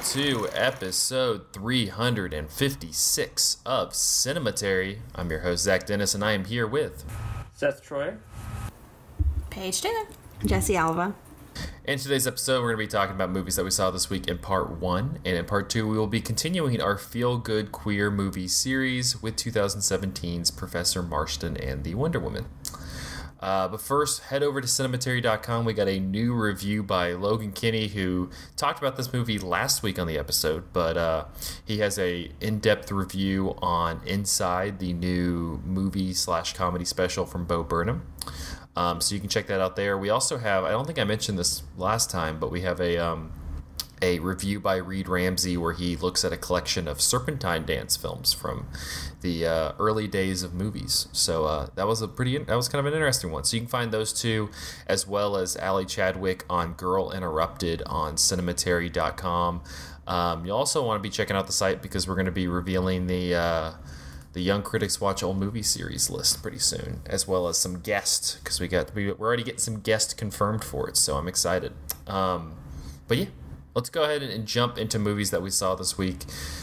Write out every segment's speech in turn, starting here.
to episode 356 of Cinematary. I'm your host, Zach Dennis, and I am here with Seth Troy, Paige Taylor, Jessy Alva. In today's episode, we're going to be talking about movies that we saw this week in part 1, and in part 2, we will be continuing our feel-good queer movie series with 2017's Professor Marston and the Wonder Woman. But first, head over to cinematary.com. We got a new review by Logan Kinney, who talked about this movie last week on the episode, but he has a in-depth review on Inside, the new movie/comedy special from Bo Burnham. So you can check that out there. We also have, I don't think I mentioned this last time, but we have a review by Reed Ramsey where he looks at a collection of Serpentine dance films from the early days of movies. So that was kind of an interesting one. So you can find those two, as well as Allie Chadwick on Girl Interrupted on cinematary.com. You'll also want to be checking out the site because we're going to be revealing the Young Critics Watch Old Movie series list pretty soon, as well as some guests, because we're already getting some guests confirmed for it, so I'm excited. But yeah, let's go ahead and jump into movies that we saw this week.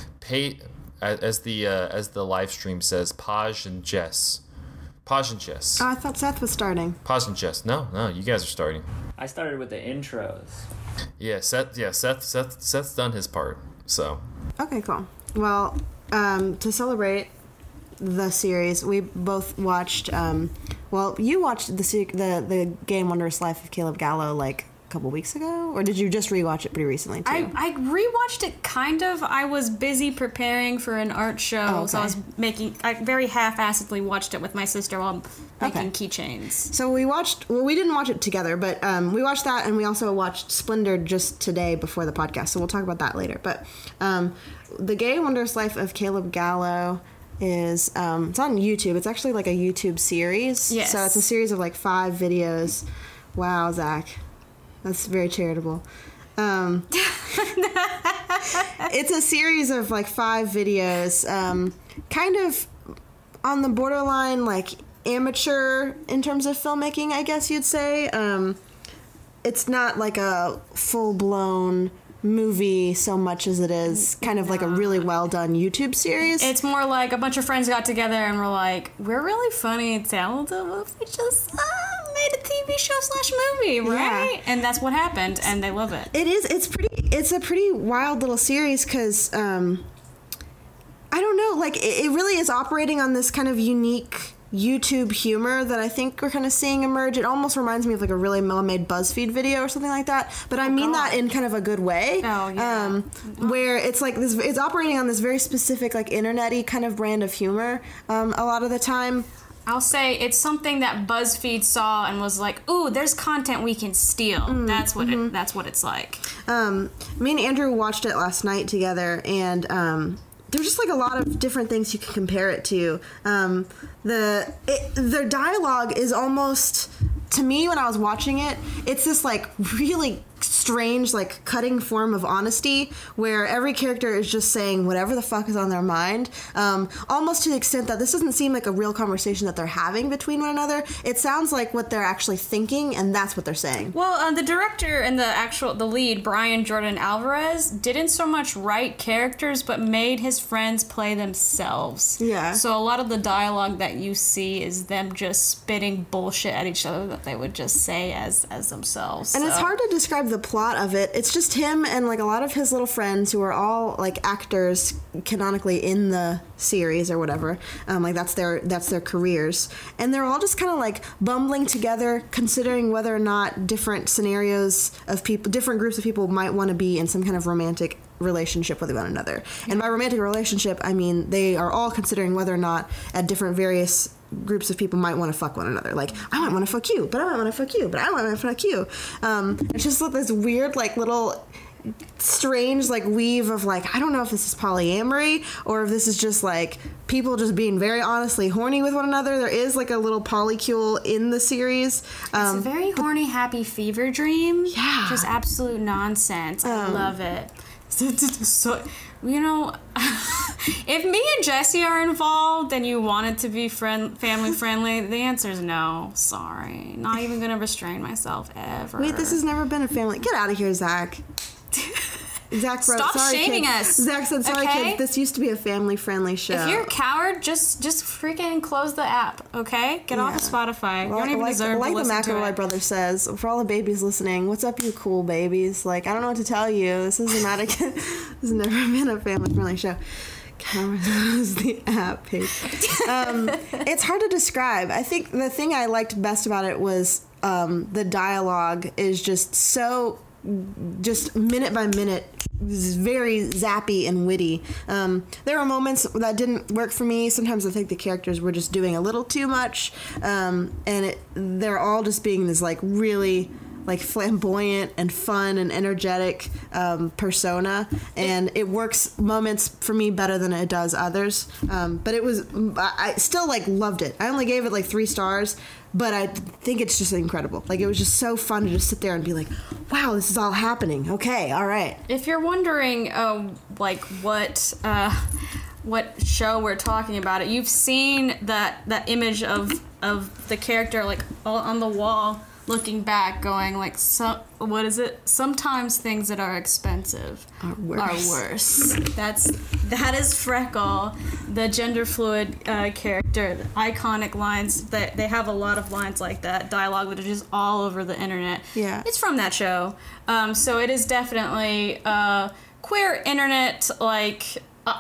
As the live stream says, Paige and Jess. Paj and Jess. Oh, I thought Seth was starting. Paj and Jess. No, you guys are starting. I started with the intros. Yeah, Seth's done his part. So. Okay, cool. Well, to celebrate the series, we both watched. You watched the game Wondrous Life of Caleb Gallo like a couple weeks ago, or did you just rewatch it pretty recently too? I rewatched it kind of. I was busy preparing for an art show, so I very half-assedly watched it with my sister while making keychains. So we didn't watch it together, but we watched that, and we also watched Splendor just today before the podcast, so we'll talk about that later. But the Gay Wondrous Life of Caleb Gallo is it's on YouTube. It's actually like a YouTube series. Yes. So it's a series of like 5 videos. Wow, Zach. That's very charitable. It's a series of like 5 videos, kind of on the borderline like amateur in terms of filmmaking, I guess you'd say. It's not like a full-blown movie so much as it is kind of like a really well done YouTube series. It's more like a bunch of friends got together and were like, we're really funny and talented. We just made a TV show / movie, right? Yeah. And that's what happened, and they love it. It is. It's a pretty wild little series because I don't know, like it really is operating on this kind of unique YouTube humor that I think we're kind of seeing emerge. It almost reminds me of like a really well-made BuzzFeed video or something like that, but I mean that in kind of a good way. Oh, yeah. Where it's like this, it's operating on this very specific like internet-y kind of brand of humor a lot of the time. I'll say it's something that BuzzFeed saw and was like, "Ooh, there's content we can steal." That's what it's like. Me and Andrew watched it last night together, and there's just like a lot of different things you can compare it to. Their dialogue is almost, to me when I was watching it, it's this like really strange like cutting form of honesty where every character is just saying whatever the fuck is on their mind, almost to the extent that this doesn't seem like a real conversation that they're having between one another. It sounds like what they're actually thinking, and that's what they're saying. Well, the director and the lead, Brian Jordan Alvarez, didn't so much write characters but made his friends play themselves. Yeah. So a lot of the dialogue that you see is them just spitting bullshit at each other that they would just say as themselves. And it's hard to describe the plot of it. It's just him and like a lot of his little friends who are all like actors canonically in the series or whatever. Like that's their careers, and they're all just kind of like bumbling together, considering whether or not different scenarios of people, different groups of people might want to be in some kind of romantic relationship with one another. And by romantic relationship, I mean they are all considering whether or not at different various groups of people might want to fuck one another. Like, I might want to fuck you, but I might want to fuck you, but I want to fuck you. It's just like this weird, like, little strange, like, weave of, like, I don't know if this is polyamory or if this is just, like, people just being very honestly horny with one another. There is, like, a little polycule in the series. It's a very horny, happy fever dream. Yeah. Just absolute nonsense. I love it. So, you know, if me and Jessy are involved and you want it to be family friendly, the answer is no. Sorry. Not even going to restrain myself ever. Wait, this has never been a family. Get out of here, Zach. Zach wrote, Stop sorry, shaming kids. us. Zach said, sorry, okay? kids, this used to be a family-friendly show. If you're a coward, just freaking close the app, okay? Get off of Spotify. You don't even deserve to listen to it. Like the McElroy brother says, for all the babies listening, what's up, you cool babies? Like, I don't know what to tell you. This is not a... This has never been a family-friendly show. Coward the app page. It's hard to describe. I think the thing I liked best about it was the dialogue is just minute by minute, very zappy and witty. There were moments that didn't work for me. Sometimes I think the characters were just doing a little too much, and they're all just being this like really like flamboyant and fun and energetic persona, and it works moments for me better than it does others. But I still like loved it. I only gave it like 3 stars, but I think it's just incredible. Like, it was just so fun to just sit there and be like, wow, this is all happening. Okay, all right. If you're wondering, like what show we're talking about, you've seen that image of the character like all on the wall, looking back, going like, what is it? Sometimes things that are expensive are worse. That is Freckle, the gender fluid character. Iconic lines. That they have a lot of lines like that, dialogue that are just all over the internet. Yeah, it's from that show. So it is definitely queer internet like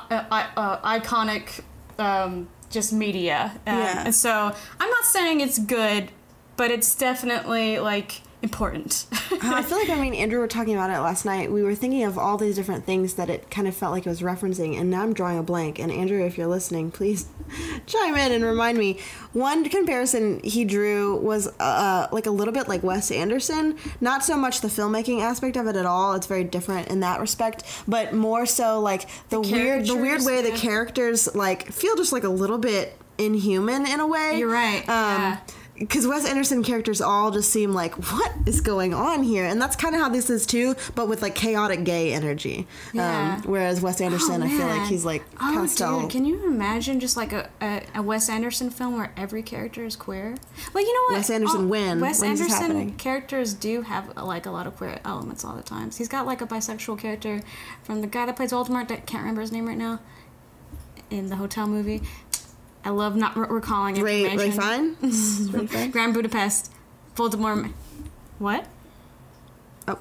iconic just media. And so I'm not saying it's good, but it's definitely, like, important. I feel like, Andrew were talking about it last night. We were thinking of all these different things that it kind of felt like it was referencing, and now I'm drawing a blank. And Andrew, if you're listening, please chime in and remind me. One comparison he drew was, like, a little bit like Wes Anderson. Not so much the filmmaking aspect of it at all. It's very different in that respect. But more so, like, the weird way the characters, like, feel just, like, a little bit inhuman in a way. You're right, because Wes Anderson characters all just seem like, what is going on here? And that's kind of how this is too, but with like chaotic gay energy. Yeah. Whereas Wes Anderson, I feel like he's like pastel. Dude, can you imagine just like a Wes Anderson film where every character is queer? Like, you know what? Wes Anderson Wes Anderson characters do have like a lot of queer elements all the time. He's got like a bisexual character from the guy that plays Voldemort, that can't remember his name right now, in the Hotel movie. I love not recalling information. Ray Fine? Grand Budapest. Voldemort. What? Oh.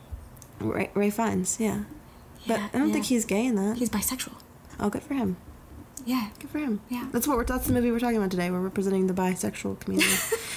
Ray Fiennes, yeah. But I don't think he's gay in that. He's bisexual. Oh, good for him. Yeah. Good for him. Yeah. That's the movie we're talking about today. We're representing the bisexual community.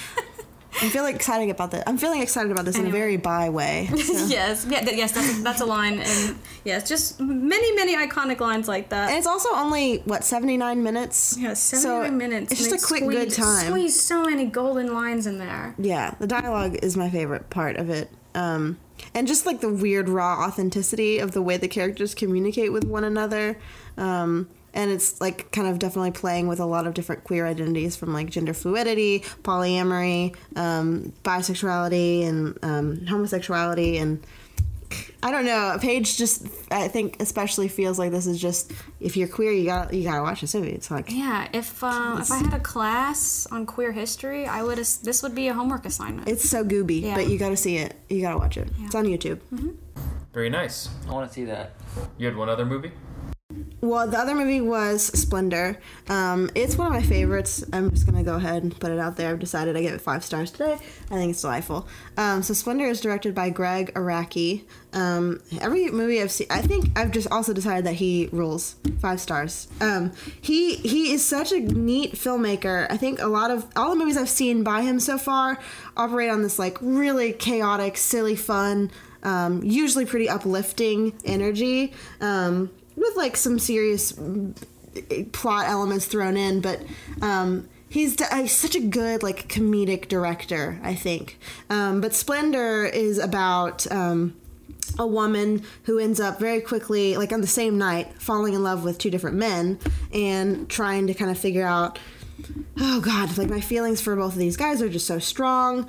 I'm feeling excited about this. In a very bi way. So. Yes, that's a line, and yes, just many iconic lines like that. And it's also only 79 minutes. Yeah, 79 minutes. It's just a quick good time. Squeeze so many golden lines in there. Yeah, the dialogue is my favorite part of it. And just like the weird raw authenticity of the way the characters communicate with one another. And it's like kind of definitely playing with a lot of different queer identities, from like gender fluidity, polyamory, bisexuality, and homosexuality. And I don't know, Paige just, I think, especially feels like this is just, if you're queer, you gotta watch this movie. It's like, yeah, if I had a class on queer history, this would be a homework assignment. It's so gooby, but you gotta see it. You gotta watch it. Yeah. It's on YouTube. Mm-hmm. Very nice. I want to see that. You had one other movie? Well, the other movie was Splendor. It's one of my favorites. I'm just going to go ahead and put it out there. I've decided I give it 5 stars today. I think it's delightful. So Splendor is directed by Greg Araki. Every movie I've seen, I think I've just also decided that he rules. 5 stars. He is such a neat filmmaker. I think all the movies I've seen by him so far operate on this like really chaotic, silly fun, usually pretty uplifting energy. With like some serious plot elements thrown in, but he's such a good like comedic director, I think. But Splendor is about a woman who ends up very quickly, like on the same night, falling in love with 2 different men and trying to kind of figure out, oh God, like my feelings for both of these guys are just so strong,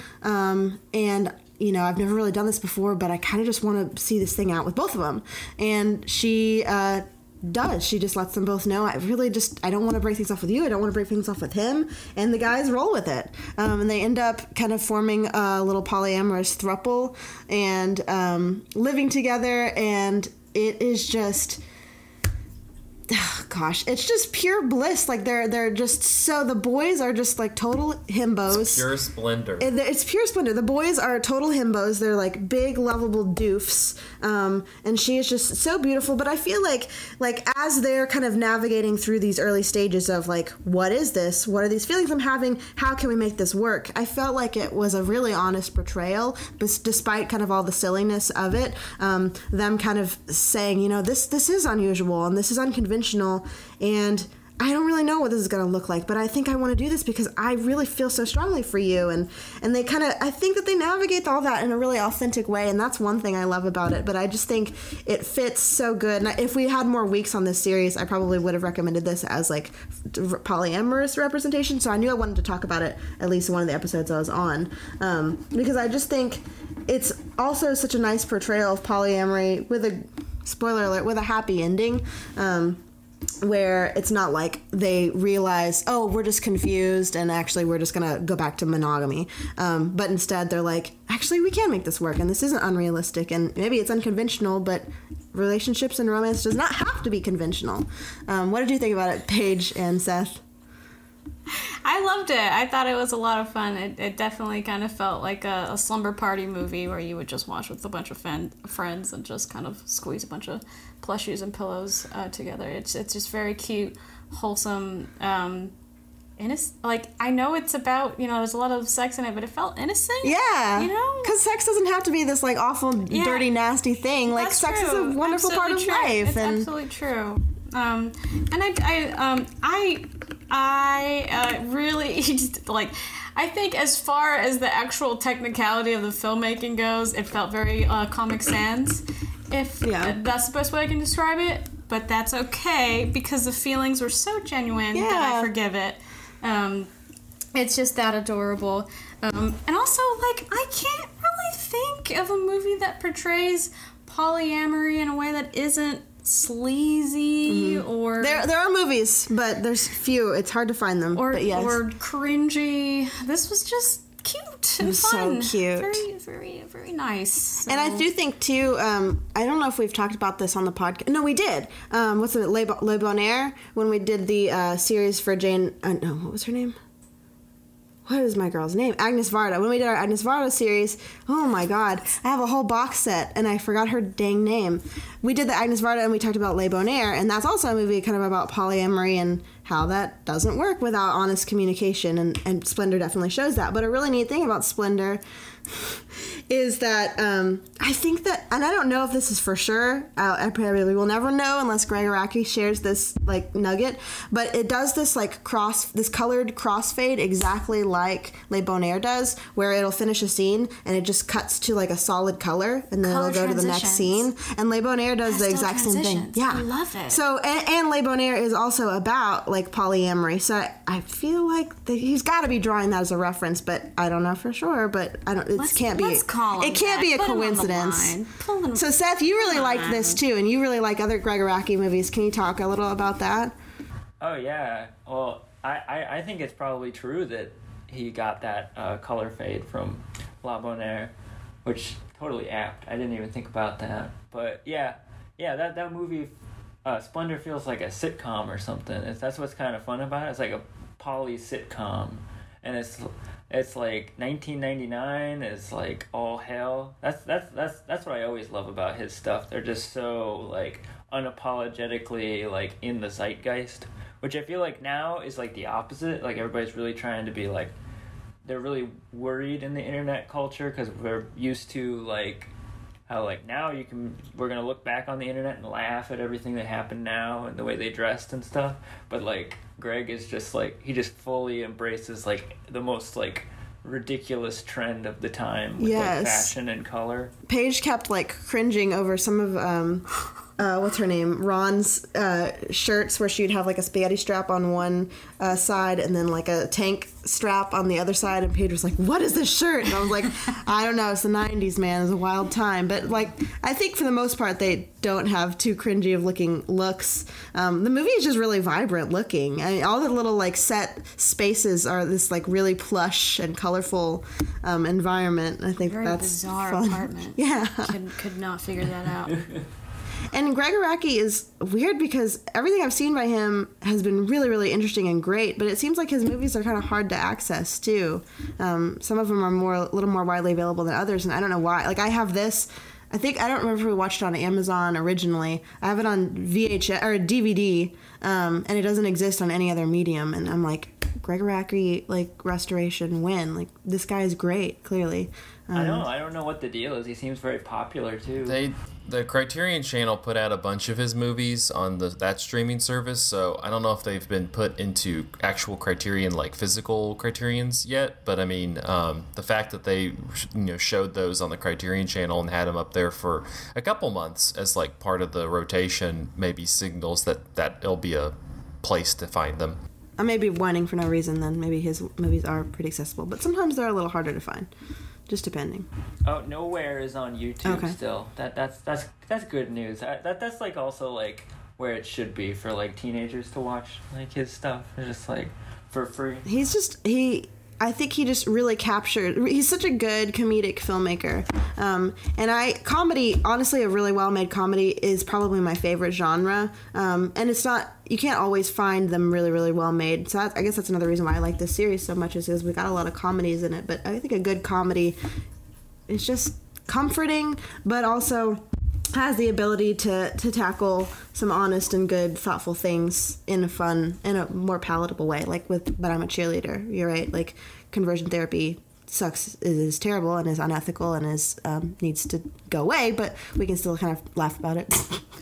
and you know, I've never really done this before, but I kind of just want to see this thing out with both of them. And she does. She just lets them both know, I don't want to break things off with you. I don't want to break things off with him. And the guys roll with it. And they end up kind of forming a little polyamorous throuple and living together. And it is just... Gosh, it's just pure bliss. Like they're just so the boys are just like total himbos. It's pure splendor. It's pure splendor. The boys are total himbos. They're like big lovable doofs, and she is just so beautiful. But I feel like as they're kind of navigating through these early stages of like, what is this? What are these feelings I'm having? How can we make this work? I felt like it was a really honest portrayal, but despite kind of all the silliness of it, them kind of saying, you know, this is unusual and this is unconventional. And I don't really know what this is going to look like, but I think I want to do this because I really feel so strongly for you. And they kind of, I think that they navigate all that in a really authentic way. And that's one thing I love about it. But I just think it fits so good. And if we had more weeks on this series, I probably would have recommended this as like polyamorous representation. So I knew I wanted to talk about it at least in one of the episodes I was on. Because I just think it's also such a nice portrayal of polyamory with a, spoiler alert, with a happy ending. Where it's not like they realize, oh, we're just confused and actually we're just going to go back to monogamy. But instead they're like, actually, we can make this work and this isn't unrealistic and maybe it's unconventional, but relationships and romance does not have to be conventional. What did you think about it, Paige and Seth? I loved it. I thought it was a lot of fun. It definitely kind of felt like a slumber party movie where you would just watch with a bunch of friends and just kind of squeeze a bunch of plushies and pillows together. It's just very cute, wholesome, innocent. Like, I know it's about, you know, there's a lot of sex in it, but it felt innocent. Yeah. You know? Because sex doesn't have to be this, like, awful, dirty, nasty thing. Like, That's sex true. is a wonderful Absolutely part of true. life. It's absolutely true. And I really just, like, I think as far as the actual technicality of the filmmaking goes, it felt very Comic Sans, if that's the best way I can describe it. But that's okay because the feelings were so genuine that I forgive it. It's just that adorable. And also, like, I can't really think of a movie that portrays polyamory in a way that isn't sleazy or... There are movies, but there's few. It's hard to find them, or, but yes. Or cringy. This was just cute and fun. So cute. Very, very, very nice. So. And I do think, too, I don't know if we've talked about this on the podcast. No, we did. What's it? Le Bonaire, when we did the series for Jane... no, what was her name? What is my girl's name? Agnes Varda. When we did our Agnes Varda series, oh my god, I have a whole box set and I forgot her dang name. We did the Agnes Varda and we talked about Le Bonaire, and that's also a movie kind of about polyamory and how that doesn't work without honest communication, and Splendor definitely shows that. But a really neat thing about Splendor is that I think that, and I don't know if this is for sure, I probably will never know unless Greg Araki shares this like nugget, but it does this like this colored crossfade exactly like Le Bonaire does, where it'll finish a scene and it just cuts to like a solid color and then it'll go to the next scene, and Le Bonaire does the exact same thing. Yeah, I love it. So and Le Bonaire is also about like polyamory, so I feel like he's got to be drawing that as a reference, but I don't know for sure. But I don't. It can't be a coincidence. So Seth, you really liked this too, and you really like other Greg Araki movies. Can you talk a little about that? Oh yeah. Well, I think it's probably true that he got that color fade from La Bonaire, which totally apt. I didn't even think about that. But yeah, that movie, Splendor, feels like a sitcom or something. That's what's kind of fun about it. It's like a poly sitcom, and it's like 1999 is like all hell. That's what I always love about his stuff. They're just so like unapologetically like in the zeitgeist, which I feel like now is like the opposite. Like everybody's really trying to be like, they're really worried in the internet culture because we're used to like how like now we're gonna look back on the internet and laugh at everything that happened now and the way they dressed and stuff, but like Greg is just like, he just fully embraces like the most like ridiculous trend of the time with like fashion and color. Paige kept like cringing over some of what's her name, Ron's shirts, where she'd have like a spaghetti strap on one side and then like a tank strap on the other side, and Paige was like, what is this shirt? And I was like, I don't know, it's the 90s, man, it's a wild time. But like, I think for the most part they don't have too cringy of looking looks. The movie is just really vibrant looking. I mean, all the little like set spaces are this like really plush and colorful environment. I think very that's bizarre fun. Apartment. Yeah, could not figure that out. And Greg Araki is weird because everything I've seen by him has been really, really interesting and great, but it seems like his movies are kind of hard to access, too. Some of them are a little more widely available than others, and I don't know why. Like, I have this... I don't remember if we watched it on Amazon originally. I have it on VHS or DVD, and it doesn't exist on any other medium. And I'm like, Greg Araki, like, restoration win. Like, this guy is great, clearly. I don't know what the deal is. He seems very popular too. The Criterion Channel put out a bunch of his movies on that streaming service, so I don't know if they've been put into actual Criterion, like physical Criterions yet. But I mean, the fact that they showed those on the Criterion Channel and had them up there for a couple months as like part of the rotation maybe signals that it'll be a place to find them. I may be whining for no reason. Then maybe his movies are pretty accessible, but sometimes they're a little harder to find. Just depending. Oh, Nowhere is on YouTube still. That's good news. That's like also like where it should be for like teenagers to watch like his stuff. It's just like for free. I think he just really captured. He's such a good comedic filmmaker, and comedy. Honestly, a really well-made comedy is probably my favorite genre. And it's not. You can't always find them really, really well made. So I guess that's another reason why I like this series so much, is we got a lot of comedies in it. But I think a good comedy is just comforting, but also has the ability to tackle some honest and good, thoughtful things in a more palatable way. Like with But I'm a Cheerleader. You're right. Like, conversion therapy sucks, is terrible and is unethical and is needs to go away, but we can still kind of laugh about it.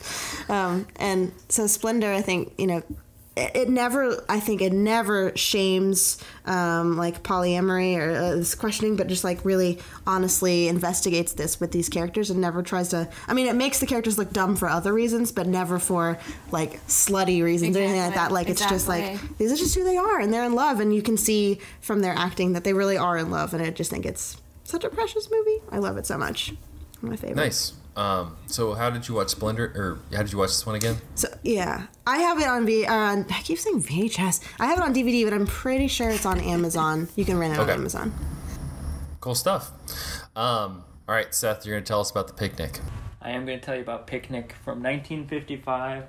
And so Splendor, I think, it never shames like polyamory or this questioning, but just like really honestly investigates this with these characters and never tries to. I mean, it makes the characters look dumb for other reasons, but never for like slutty reasons or anything like that. Like, it's just like, these are just who they are, and they're in love, and you can see from their acting that they really are in love. And I just think it's such a precious movie. I love it so much. One of my favorites. Nice. So how did you watch Splendor, or how did you watch this one again? So yeah, I have it on I keep saying VHS. I have it on DVD, but I'm pretty sure it's on Amazon. You can rent it on Amazon. Cool stuff. All right, Seth, you're going to tell us about The Picnic. I am going to tell you about Picnic from 1955.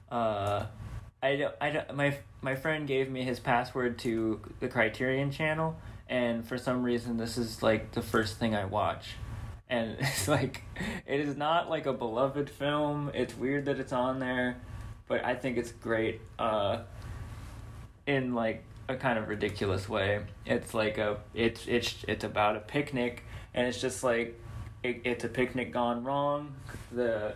My friend gave me his password to the Criterion Channel, and for some reason this is like the first thing I watch. And it's like, it is not like a beloved film. It's weird that it's on there, but I think it's great in like a kind of ridiculous way. It's like it's about a picnic, and it's just like it's a picnic gone wrong. The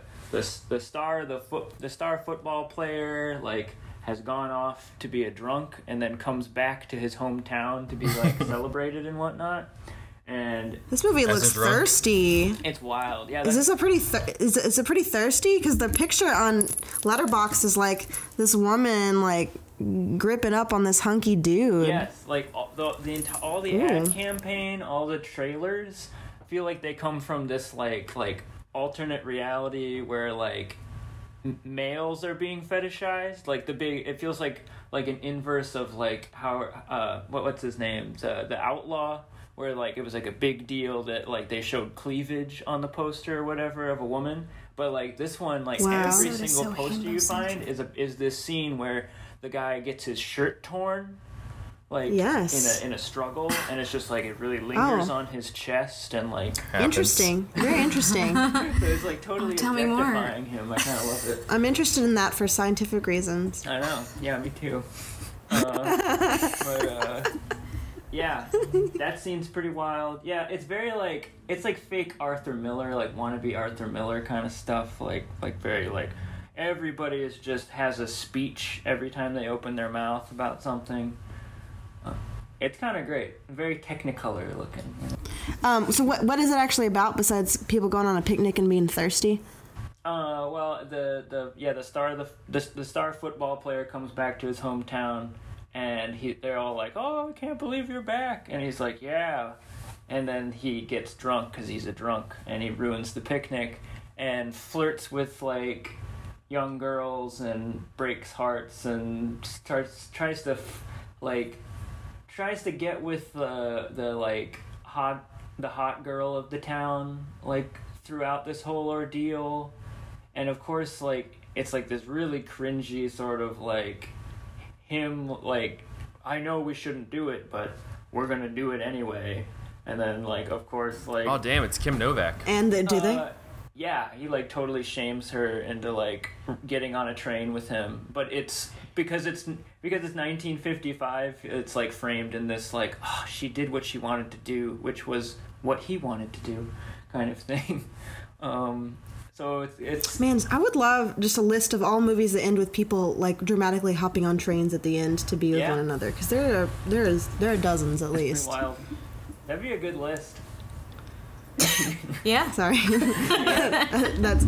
star football player like has gone off to be a drunk and then comes back to his hometown to be like celebrated and whatnot. And this movie looks thirsty. It's wild. Yeah. Is this a pretty? Is it pretty thirsty? Because the picture on Letterboxd is like this woman like gripping up on this hunky dude. Yes, like all the ad campaign, all the trailers. I feel like they come from this like alternate reality where like males are being fetishized. Like it feels like an inverse of like how what's his name, the Outlaw. Where like it was like a big deal that like they showed cleavage on the poster or whatever of a woman, but like this one, like every single poster you find is this scene where the guy gets his shirt torn, like in a struggle, and it's just like it really lingers on his chest and like interesting, very interesting. So it's like totally objectifying him. I kind of love it. I'm interested in that for scientific reasons. I know. Yeah, me too. Yeah, that scene's pretty wild. Yeah, it's very like, it's like fake Arthur Miller, like wannabe Arthur Miller kind of stuff. Like very like, everybody has a speech every time they open their mouth about something. It's kind of great. Very Technicolor looking. So what is it actually about besides people going on a picnic and being thirsty? Well, the star football player comes back to his hometown. And they're all like, "Oh, I can't believe you're back!" And he's like, "Yeah." And then he gets drunk because he's a drunk, and he ruins the picnic, and flirts with like young girls, and breaks hearts, and tries to get with the hot girl of the town like throughout this whole ordeal. And of course, like, it's like this really cringy sort of like him, like, I know we shouldn't do it, but we're gonna do it anyway. And then, like, of course, like, Oh damn, it's Kim Novak. And do they? Yeah, he like totally shames her into like getting on a train with him, but it's because it's 1955. It's like framed in this like, oh, she did what she wanted to do, which was what he wanted to do, kind of thing. So it's Man, I would love just a list of all movies that end with people like dramatically hopping on trains at the end to be with one another, because there are dozens at least. pretty wild. That'd be a good list. Yeah. Sorry. That's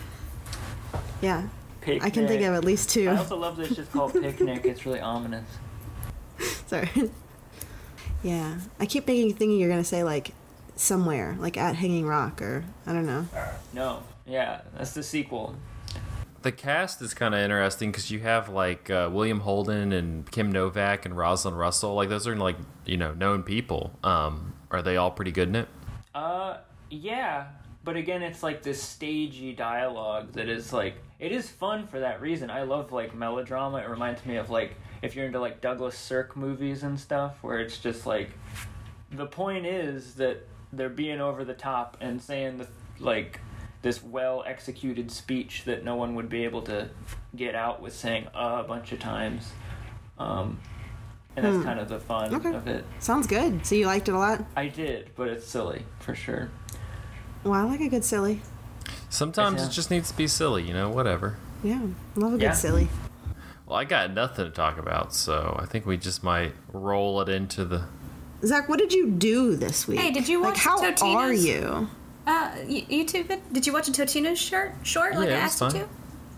Picnic. I can think of at least two. I also love that it's just called Picnic. It's really ominous. Sorry. Yeah, I keep thinking you're gonna say like somewhere, like at Hanging Rock, or I don't know. No, yeah, that's the sequel. The cast is kind of interesting because you have like William Holden and Kim Novak and Rosalind Russell. Like those are like, you know, known people. Are they all pretty good in it? Yeah, but again, it's like this stagey dialogue that is like, it is fun for that reason. I love like melodrama. It reminds me of like, if you're into like Douglas Sirk movies and stuff, where it's just like, the point is that they're being over the top and saying like this well executed speech that no one would be able to get out with saying a bunch of times. And that's kind of the fun of it. Sounds good. So you liked it a lot? I did, but it's silly for sure. Well, I like a good silly. Sometimes Yeah. it just needs to be silly, you know, whatever. Yeah, love a good Yeah. silly. Well, I got nothing to talk about, so I think we just might roll it into the... Zach, what did you do this week? Hey, did you watch like, how Totino's? are you? YouTube vid? Did you watch a Totino's short like I Yeah, it was asked you fun.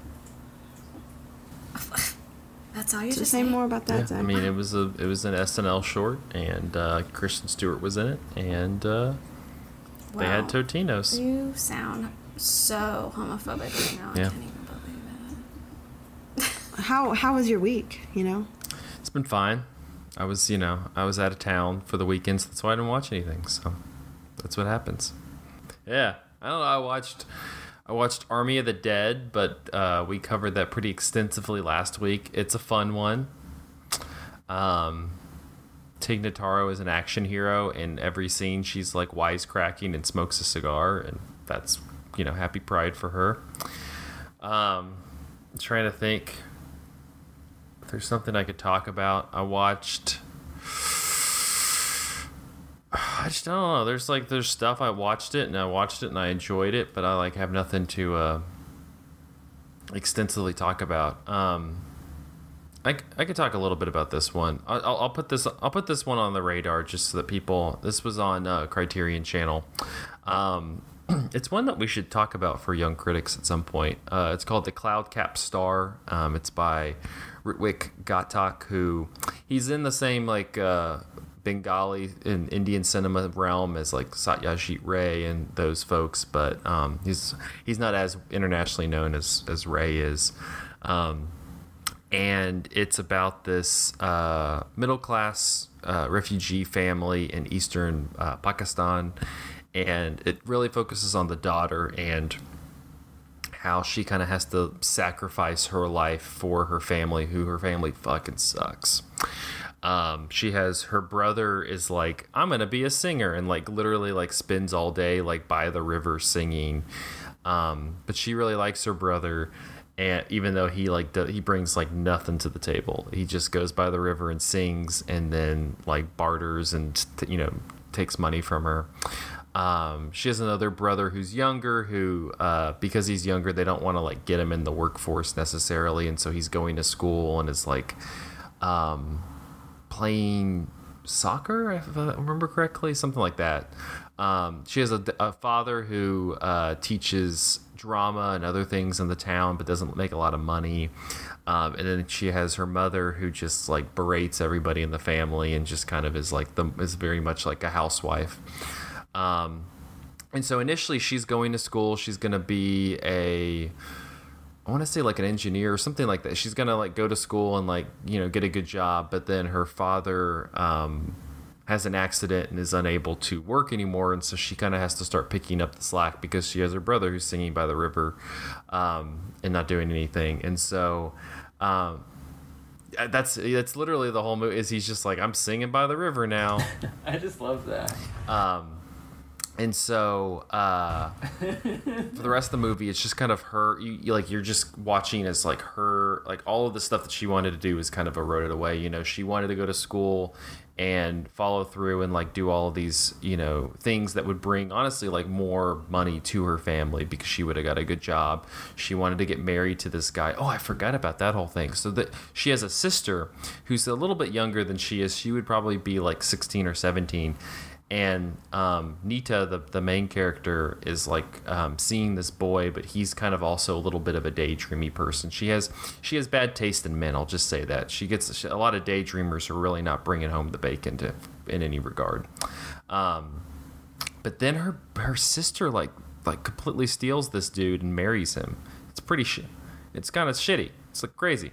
to? That's all you Just just say say? more about that, Yeah, Zach. I mean, it was an SNL short, and Kristen Stewart was in it, and they had Wow. Totino's. You sound so homophobic right now. Yeah. I can't even believe it. How was your week? You know, It's been fine. I was out of town for the weekend, so that's why I didn't watch anything. So that's what happens. Yeah, I don't know. I watched Army of the Dead, but we covered that pretty extensively last week. It's a fun one. Tig Notaro is an action hero. In every scene, she's like wisecracking and smokes a cigar, and that's, you know, happy pride for her. I'm trying to think if there's something I could talk about. I just don't know. There's stuff I watched it and I enjoyed it, but I like have nothing to extensively talk about. I could talk a little bit about this one. I'll put this one on the radar just so that people. This was on Criterion Channel. It's one that we should talk about for young critics at some point. It's called The Cloud Cap Star. It's by Ritwik Ghatak, who he's in the same like Bengali in Indian cinema realm as like Satyajit Ray and those folks, but he's not as internationally known as Ray is. And it's about this middle class refugee family in eastern Pakistan, and it really focuses on the daughter and how she kind of has to sacrifice her life for her family, who her family fucking sucks. She has, her brother is like, I'm gonna be a singer, and like literally like spends all day like by the river singing. But she really likes her brother, and even though he he brings like nothing to the table, he just goes by the river and sings, and then like barters and takes money from her. She has another brother who's younger, who because he's younger, they don't want to like get him in the workforce necessarily, and so he's going to school and is like playing soccer, if I remember correctly, something like that. She has a father who teaches drama and other things in the town, but doesn't make a lot of money. And then she has her mother who just like berates everybody in the family and just kind of is like is very much like a housewife. And so initially she's going to school. She's going to be I want to say like an engineer or something like that. She's going to like go to school and like, get a good job. But then her father has an accident and is unable to work anymore, and so she kind of has to start picking up the slack because she has her brother who's singing by the river and not doing anything. And so that's literally the whole movie, is he's just like, I'm singing by the river now. I just love that. And so for the rest of the movie, it's just kind of her. You're just watching as like her, like all of the stuff that she wanted to do is kind of eroded away. You know, she wanted to go to school and follow through and like do all of these, you know, things that would bring honestly like more money to her family because she would have got a good job. She wanted to get married to this guy. Oh, I forgot about that whole thing. So that she has a sister who's a little bit younger than she is. She would probably be like 16 or 17. And Nita, the main character, is like seeing this boy, but he's kind of also a little bit of a daydreamy person. She has bad taste in men. I'll just say that she gets a lot of daydreamers who are really not bringing home the bacon in any regard. But then her sister like completely steals this dude and marries him. It's pretty shit. It's kind of shitty. It's like crazy.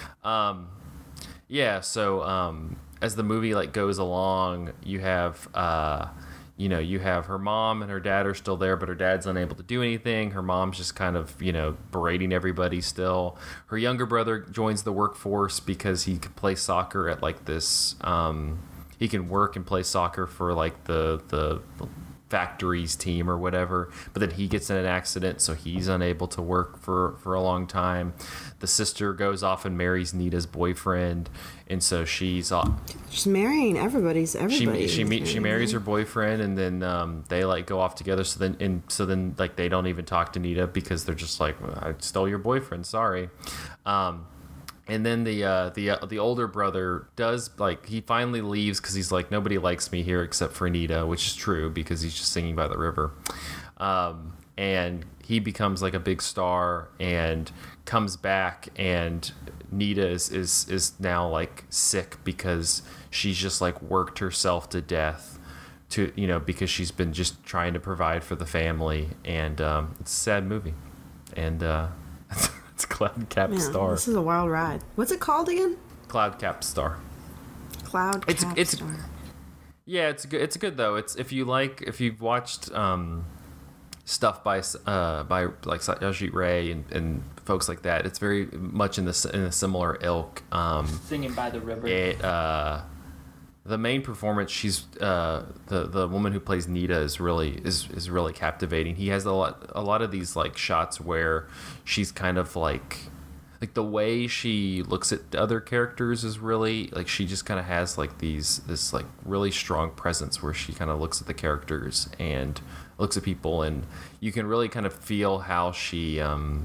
Yeah. So. As the movie like goes along, you have you have her mom and her dad are still there, but her dad's unable to do anything. Her mom's just kind of, berating everybody still. Her younger brother joins the workforce because he can play soccer at like this. He can work and play soccer for like the factory's team or whatever, but then he gets in an accident, so he's unable to work for a long time. The sister goes off and marries Nita's boyfriend, and so she's marrying everybody. She marries her boyfriend, and then they like go off together. So then like they don't even talk to Nita because they're just like, well, I stole your boyfriend, sorry. And then the older brother does, like, he finally leaves because he's like, nobody likes me here except for Nita, which is true because he's just singing by the river. And he becomes like a big star and comes back, and Nita is now like sick because she's just like worked herself to death because she's been just trying to provide for the family. And it's a sad movie. And it's Cloud Cap Star. This is a wild ride. What's it called again? Cloud Cap Star. Cloud Cap Star. Yeah, it's good. It's good though. It's if you've watched stuff by like Satyajit Ray and folks like that. It's very much in a similar ilk. Singing by the river. The main performance, she's the woman who plays Nita is really captivating. He has a lot of these like shots where she's kind of like the way she looks at other characters is really like, she just kind of has like this like really strong presence where she kind of looks at the characters and looks at people, and you can really kind of feel how she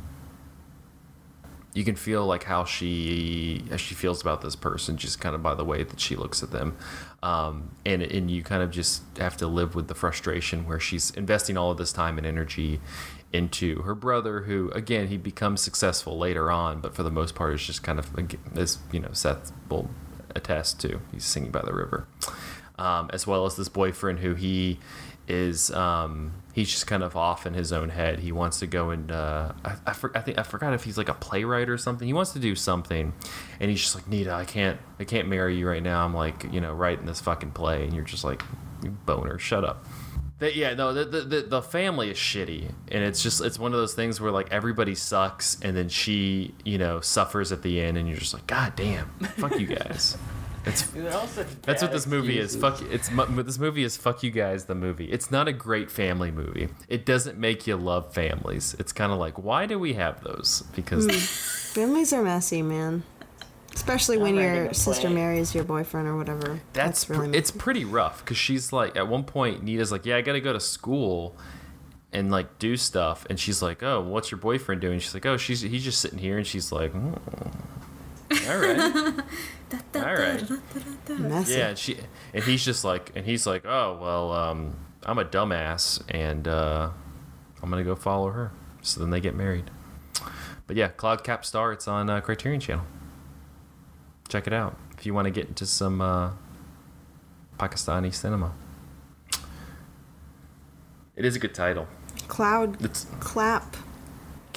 you can feel like how she feels about this person just kind of by the way that she looks at them. And you kind of just have to live with the frustration where she's investing all of this time and energy into her brother, who, again, he becomes successful later on, but for the most part is just kind of, as Seth will attest to, he's singing by the river. As well as this boyfriend who he is he's just kind of off in his own head. He wants to go and I forgot if he's like a playwright or something. He wants to do something, and he's just like, Nita, I can't marry you right now. I'm like, writing this fucking play, and you're just like, you boner, shut up. The family is shitty, and it's one of those things where like everybody sucks, and then she suffers at the end, and you're just like, God damn, fuck you guys. That's what this movie is. This movie is fuck you guys, the movie. It's not a great family movie. It doesn't make you love families. It's kind of like, why do we have those? Because families are messy, man. Especially when your sister marries your boyfriend or whatever. That's really it's pretty rough, because she's like, at one point, Nita's like, yeah, I gotta go to school and like do stuff, and she's like, oh, what's your boyfriend doing? She's like, oh, he's just sitting here, and she's like, all right. All right. Messy. Yeah, and he's like, oh well, I'm a dumbass, and I'm gonna go follow her. So then they get married. But yeah, Cloud Cap Star. It's on Criterion Channel. Check it out if you want to get into some Pakistani cinema. It is a good title. Cloud Clap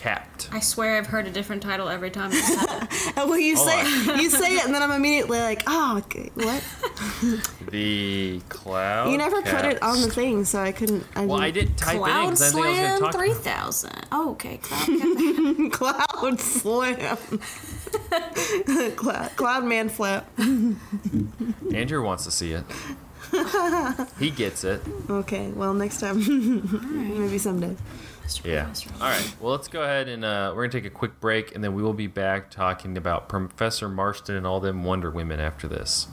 Capped. I swear I've heard a different title every time you said it. Well, you say it, and then I'm immediately like, oh, okay, what? The Cloud. You never put it on the Cast. thing, so I couldn't. I didn't type it in Cloud because I think I was going to Slam talk 3000. Oh, okay. Cloud Cloud Slam. Cloud Man Flap. Andrew wants to see it. He gets it. Okay, well, next time. Maybe someday. Yeah. All right. Well, let's go ahead and we're going to take a quick break, and then we will be back talking about Professor Marston and all them Wonder Women after this.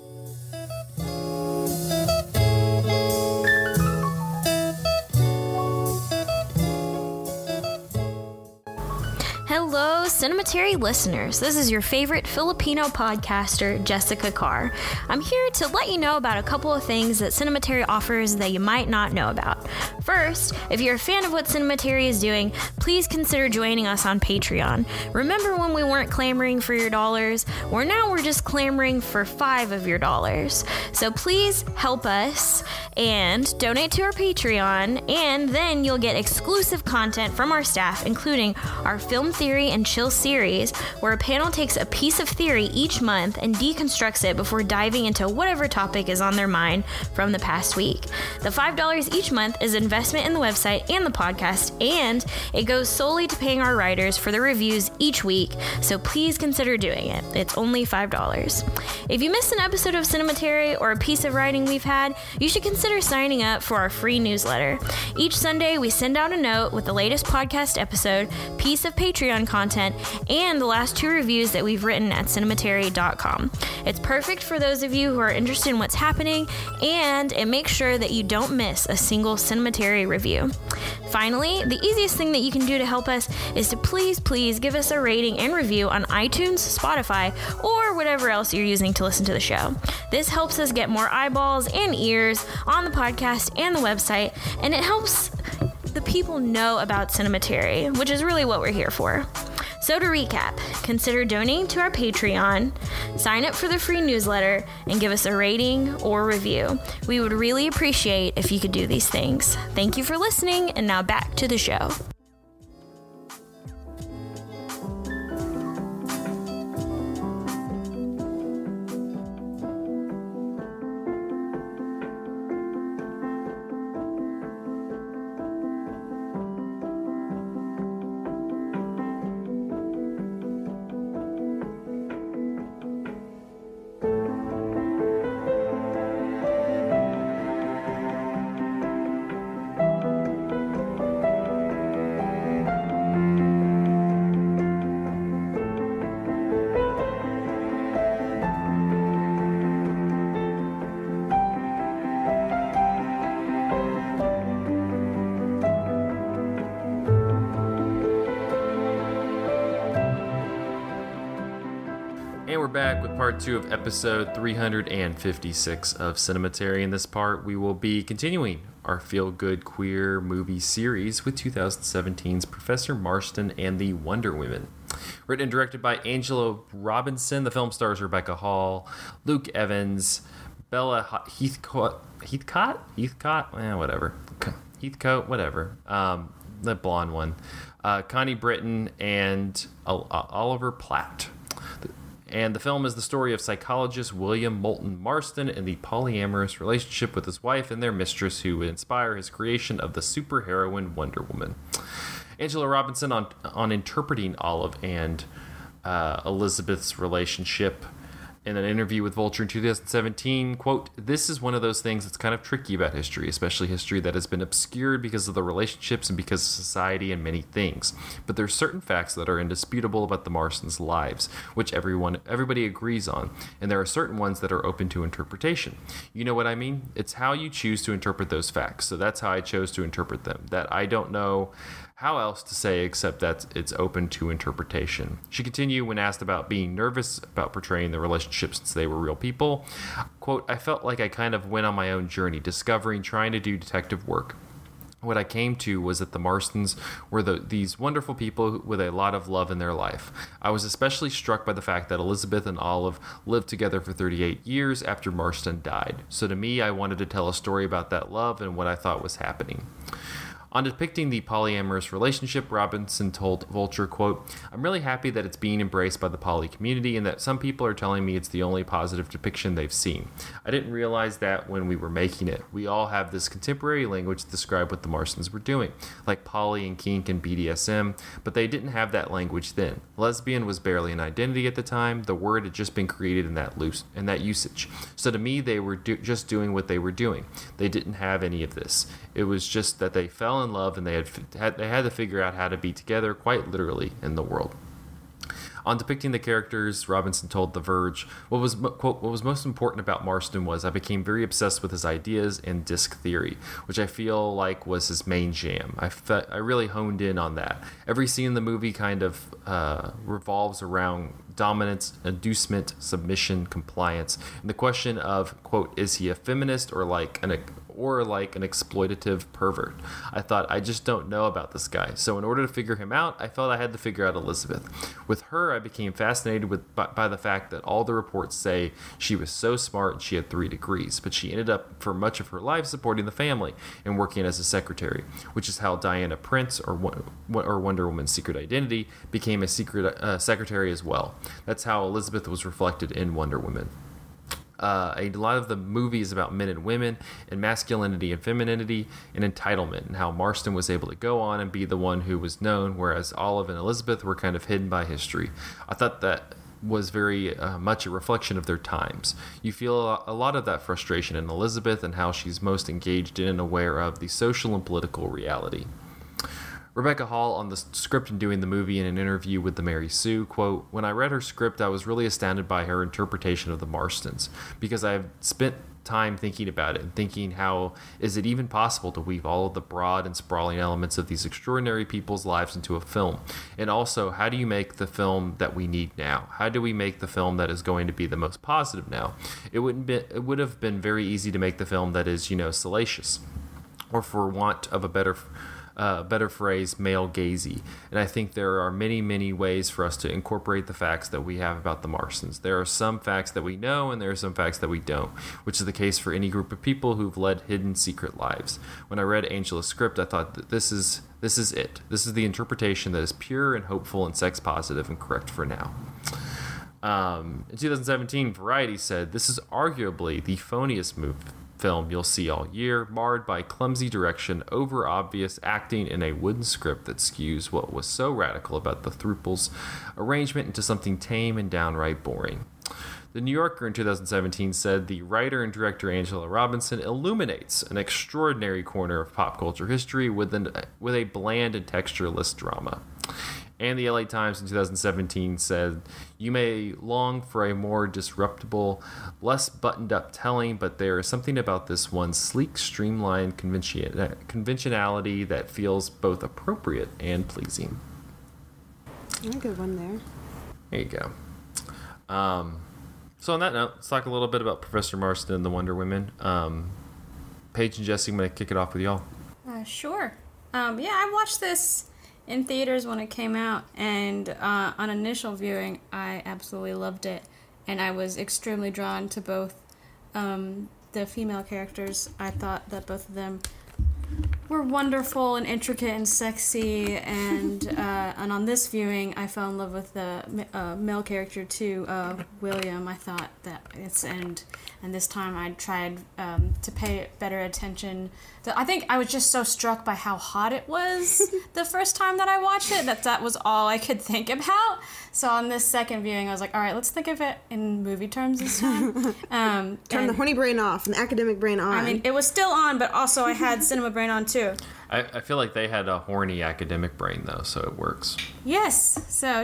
Hello, Cinematary listeners. This is your favorite Filipino podcaster, Jessica Carr. I'm here to let you know about a couple of things that Cinematary offers that you might not know about. First, if you're a fan of what Cinematary is doing, please consider joining us on Patreon. Remember when we weren't clamoring for your dollars? Well, now we're just clamoring for 5 of your dollars. So please help us and donate to our Patreon, and then you'll get exclusive content from our staff, including our Film Theory and Chill series, where a panel takes a piece of theory each month and deconstructs it before diving into whatever topic is on their mind from the past week. The $5 each month is investment in the website and the podcast, and it goes solely to paying our writers for the reviews each week, so please consider doing it. It's only $5. If you missed an episode of Cinematary or a piece of writing we've had, you should consider signing up for our free newsletter. Each Sunday, we send out a note with the latest podcast episode, piece of Patreon content, and the last 2 reviews that we've written at cinematary.com. It's perfect for those of you who are interested in what's happening, and it makes sure that you don't miss a single Cinematary review. Finally, the easiest thing that you can do to help us is to please give us a rating and review on iTunes, Spotify, or whatever else you're using to listen to the show. This helps us get more eyeballs and ears on the podcast and the website, and it helps the people know about Cinematary, which is really what we're here for. So to recap, consider donating to our Patreon, sign up for the free newsletter, and give us a rating or review. We would really appreciate if you could do these things. Thank you for listening, and now back to the show. And we're back with part 2 of episode 356 of Cinematary. In this part, we will be continuing our feel-good queer movie series with 2017's Professor Marston and the Wonder Women. Written and directed by Angela Robinson, the film stars Rebecca Hall, Luke Evans, Bella Heathcote, the blonde one, Connie Britton, and Oliver Platt. And the film is the story of psychologist William Moulton Marston and the polyamorous relationship with his wife and their mistress, who would inspire his creation of the superheroine Wonder Woman. Angela Robinson on interpreting Olive and Elizabeth's relationship in an interview with Vulture in 2017, quote, "This is one of those things that's kind of tricky about history, especially history that has been obscured because of the relationships and because of society and many things. But there's certain facts that are indisputable about the Marstons' lives, which everybody agrees on, and there are certain ones that are open to interpretation. You know what I mean? It's how you choose to interpret those facts. So that's how I chose to interpret them. That I don't know how else to say except that it's open to interpretation." She continued when asked about being nervous about portraying the relationship since they were real people. Quote, "I felt like I kind of went on my own journey, discovering, trying to do detective work. What I came to was that the Marstons were these wonderful people with a lot of love in their life. I was especially struck by the fact that Elizabeth and Olive lived together for 38 years after Marston died. So to me, I wanted to tell a story about that love and what I thought was happening." On depicting the polyamorous relationship, Robinson told Vulture, quote, "I'm really happy that it's being embraced by the poly community and that some people are telling me it's the only positive depiction they've seen. I didn't realize that when we were making it. We all have this contemporary language to describe what the Marstons were doing, like poly and kink and BDSM, but they didn't have that language then. Lesbian was barely an identity at the time. The word had just been created in that usage. So to me, they were just doing what they were doing. They didn't have any of this. It was just that they fell in love and they had to figure out how to be together, quite literally, in the world." On depicting the characters, Robinson told The Verge, quote, "What was most important about Marston was I became very obsessed with his ideas and disc theory, which I feel like was his main jam. I really honed in on that. Every scene in the movie kind of revolves around dominance, inducement, submission, compliance, and the question of, quote, is he a feminist or like an exploitative pervert? I thought, I just don't know about this guy. So in order to figure him out, I felt I had to figure out Elizabeth. With her, I became fascinated by the fact that all the reports say she was so smart and she had 3 degrees, but she ended up for much of her life supporting the family and working as a secretary, which is how Diana Prince, or Wonder Woman's secret identity, became a secret secretary as well. That's how Elizabeth was reflected in Wonder Woman. A lot of the movie is about men and women and masculinity and femininity and entitlement, and how Marston was able to go on and be the one who was known, whereas Olive and Elizabeth were kind of hidden by history. I thought that was very much a reflection of their times. You feel a lot of that frustration in Elizabeth and how she's most engaged in and aware of the social and political reality. Rebecca Hall on the script and doing the movie in an interview with the Mary Sue, quote, "When I read her script, I was really astounded by her interpretation of the Marstons, because I've spent time thinking about it and thinking, how is it even possible to weave all of the broad and sprawling elements of these extraordinary people's lives into a film? And also, how do you make the film that we need now? How do we make the film that is going to be the most positive now? It would have been very easy to make the film that is, salacious, or for want of a better phrase, male gazy. And I think there are many, many ways for us to incorporate the facts that we have about the Marstons. There are some facts that we know, and there are some facts that we don't, which is the case for any group of people who've led hidden, secret lives. When I read Angela's script, I thought that this is it. This is the interpretation that is pure and hopeful and sex positive and correct for now. In 2017, Variety said, "This is arguably the phoniest film you'll see all year, marred by clumsy direction, over-obvious acting, and a wooden script that skews what was so radical about the Thruples arrangement into something tame and downright boring." The New Yorker in 2017 said the writer and director Angela Robinson illuminates an extraordinary corner of pop culture history with a bland and textureless drama. And the LA Times in 2017 said, "You may long for a more disruptible, less buttoned-up telling, but there is something about this one's sleek, streamlined conventionality that feels both appropriate and pleasing." A good one there. There you go. So on that note, let's talk a little bit about Professor Marston and the Wonder Women. Paige and Jesse, I'm going to kick it off with y'all. Sure. I watched this in theaters when it came out, and on initial viewing, I absolutely loved it, and I was extremely drawn to both the female characters. I thought that both of them were wonderful and intricate and sexy, and on this viewing, I fell in love with the male character too, William. I thought that and this time I tried to pay better attention. I think I was just so struck by how hot it was the first time that I watched it, that was all I could think about. So on this second viewing, I was like, all right, let's think of it in movie terms this time. Turn the horny brain off and the academic brain on. I mean, it was still on, but also I had cinema brain on too. I feel like they had a horny academic brain, though, so it works. Yes. So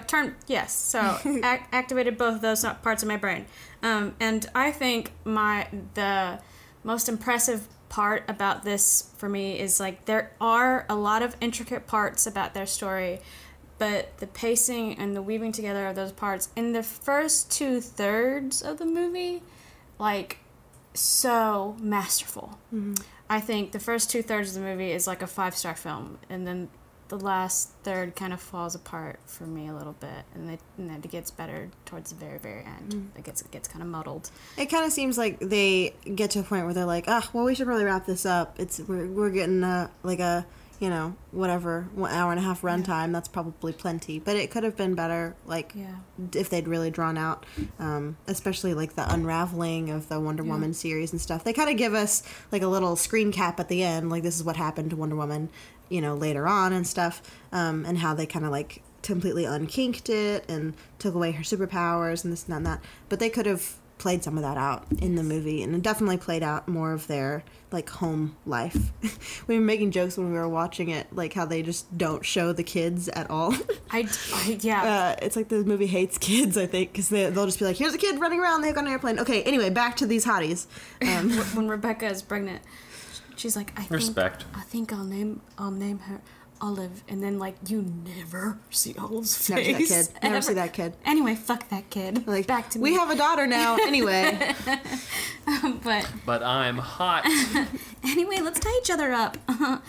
activated both of those parts of my brain. And I think the most impressive part about this for me is, like, there are a lot of intricate parts about their story, but the pacing and the weaving together of those parts in the first 2/3 of the movie, like, so masterful. Mm-hmm. I think the first 2/3 of the movie is like a 5-star film, and then the last third kind of falls apart for me a little bit, and then it gets better towards the very, very end. Mm. It gets kind of muddled. It kind of seems like they get to a point where they're like, we should probably wrap this up. We're getting a you know, whatever, 1 hour and a half runtime, that's probably plenty. But it could have been better, like, if they'd really drawn out, especially, like, the unraveling of the Wonder Woman series and stuff. They kind of give us, like, a little screen cap at the end, like, this is what happened to Wonder Woman, you know, later on and stuff, and how they kind of, like, completely unkinked it and took away her superpowers and this and that. But they could have played some of that out in the movie, and it definitely played out more of their, like, home life. We were making jokes when we were watching it, like how they just don't show the kids at all. It's like the movie hates kids, I think, because they'll just be like, here's a kid running around, they hook on an airplane. Okay, anyway, back to these hotties. When Rebecca is pregnant, she's like, I think I'll name her Olive, and then, like, you never see Olive's face. Never see that kid. Anyway, fuck that kid. Like, back to me. We have a daughter now, anyway. But I'm hot. Anyway, let's tie each other up.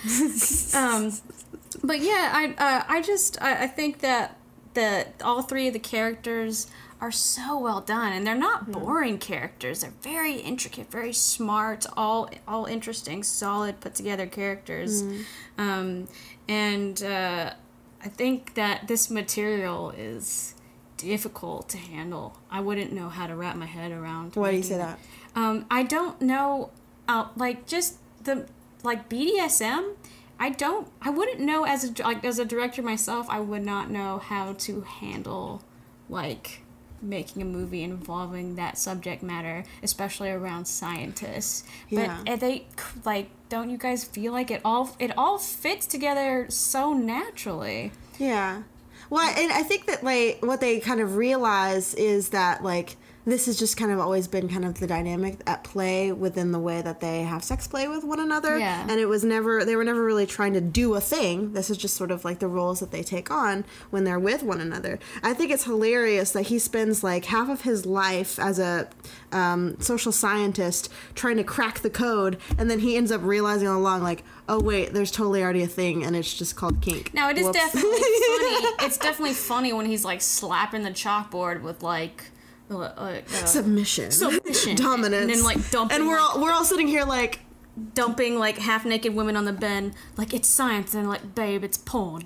But yeah, I think that all three of the characters are so well done, and they're not boring characters. They're very intricate, very smart, all interesting, solid, put together characters. I think that this material is difficult to handle. I wouldn't know how to wrap my head around. Why do you say that? I don't know, like, just the, like, BDSM. I wouldn't know as a director myself. I would not know how to handle, like, making a movie involving that subject matter, especially around scientists. Yeah. But they, like, don't you guys feel like it all fits together so naturally? Yeah. Well, and I think that, like, what they kind of realize is that, like, this has just kind of always been kind of the dynamic at play within the way that they have sex play with one another. Yeah. And they were never really trying to do a thing. This is just sort of like the roles that they take on when they're with one another. I think it's hilarious that he spends, like, half of his life as a social scientist trying to crack the code, and then he ends up realizing all along, like, oh wait, there's totally already a thing, and it's just called kink. Now, it is definitely funny. It's definitely funny when he's, like, slapping the chalkboard with, like, submission, dominance, and then, like, dumping. And we're all sitting here, like, dumping, like, half-naked women on the bed, like, it's science, and, like, babe, it's porn.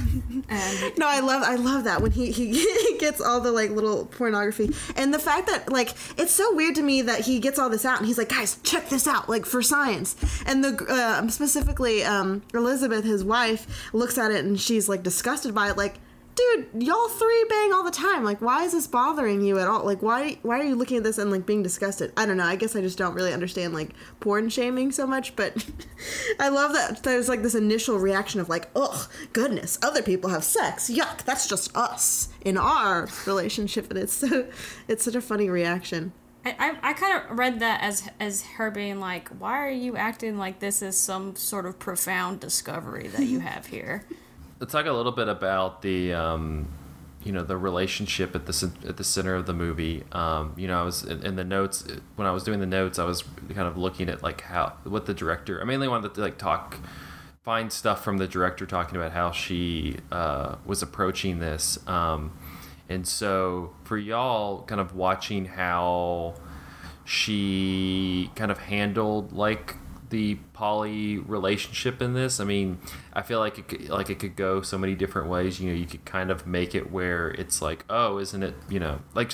And no, I love that when he gets all the, like, little pornography, and the fact that, like, it's so weird to me that he gets all this out and he's like, guys, check this out, like, for science. And the specifically Elizabeth, his wife, looks at it and she's, like, disgusted by it, like, dude, y'all three bang all the time. Like, why is this bothering you at all? Like, why are you looking at this and, like, being disgusted? I don't know. I guess I just don't really understand, like, porn shaming so much, but I love that there's, like, this initial reaction of, like, ugh, goodness, other people have sex. Yuck, that's just us in our relationship, and it's such a funny reaction. I kind of read that as her being like, why are you acting like this is some sort of profound discovery that you have here? Let's talk a little bit about the, the relationship at the center of the movie. I was in the notes when I was doing the notes. I was kind of looking at, like, what the director. I mainly wanted to, like, find stuff from the director talking about how she was approaching this. And so for y'all, kind of watching how she kind of handled, like, the poly relationship in this. I mean, I feel like it could go so many different ways. You know, you could kind of make it where it's like, oh, isn't it, like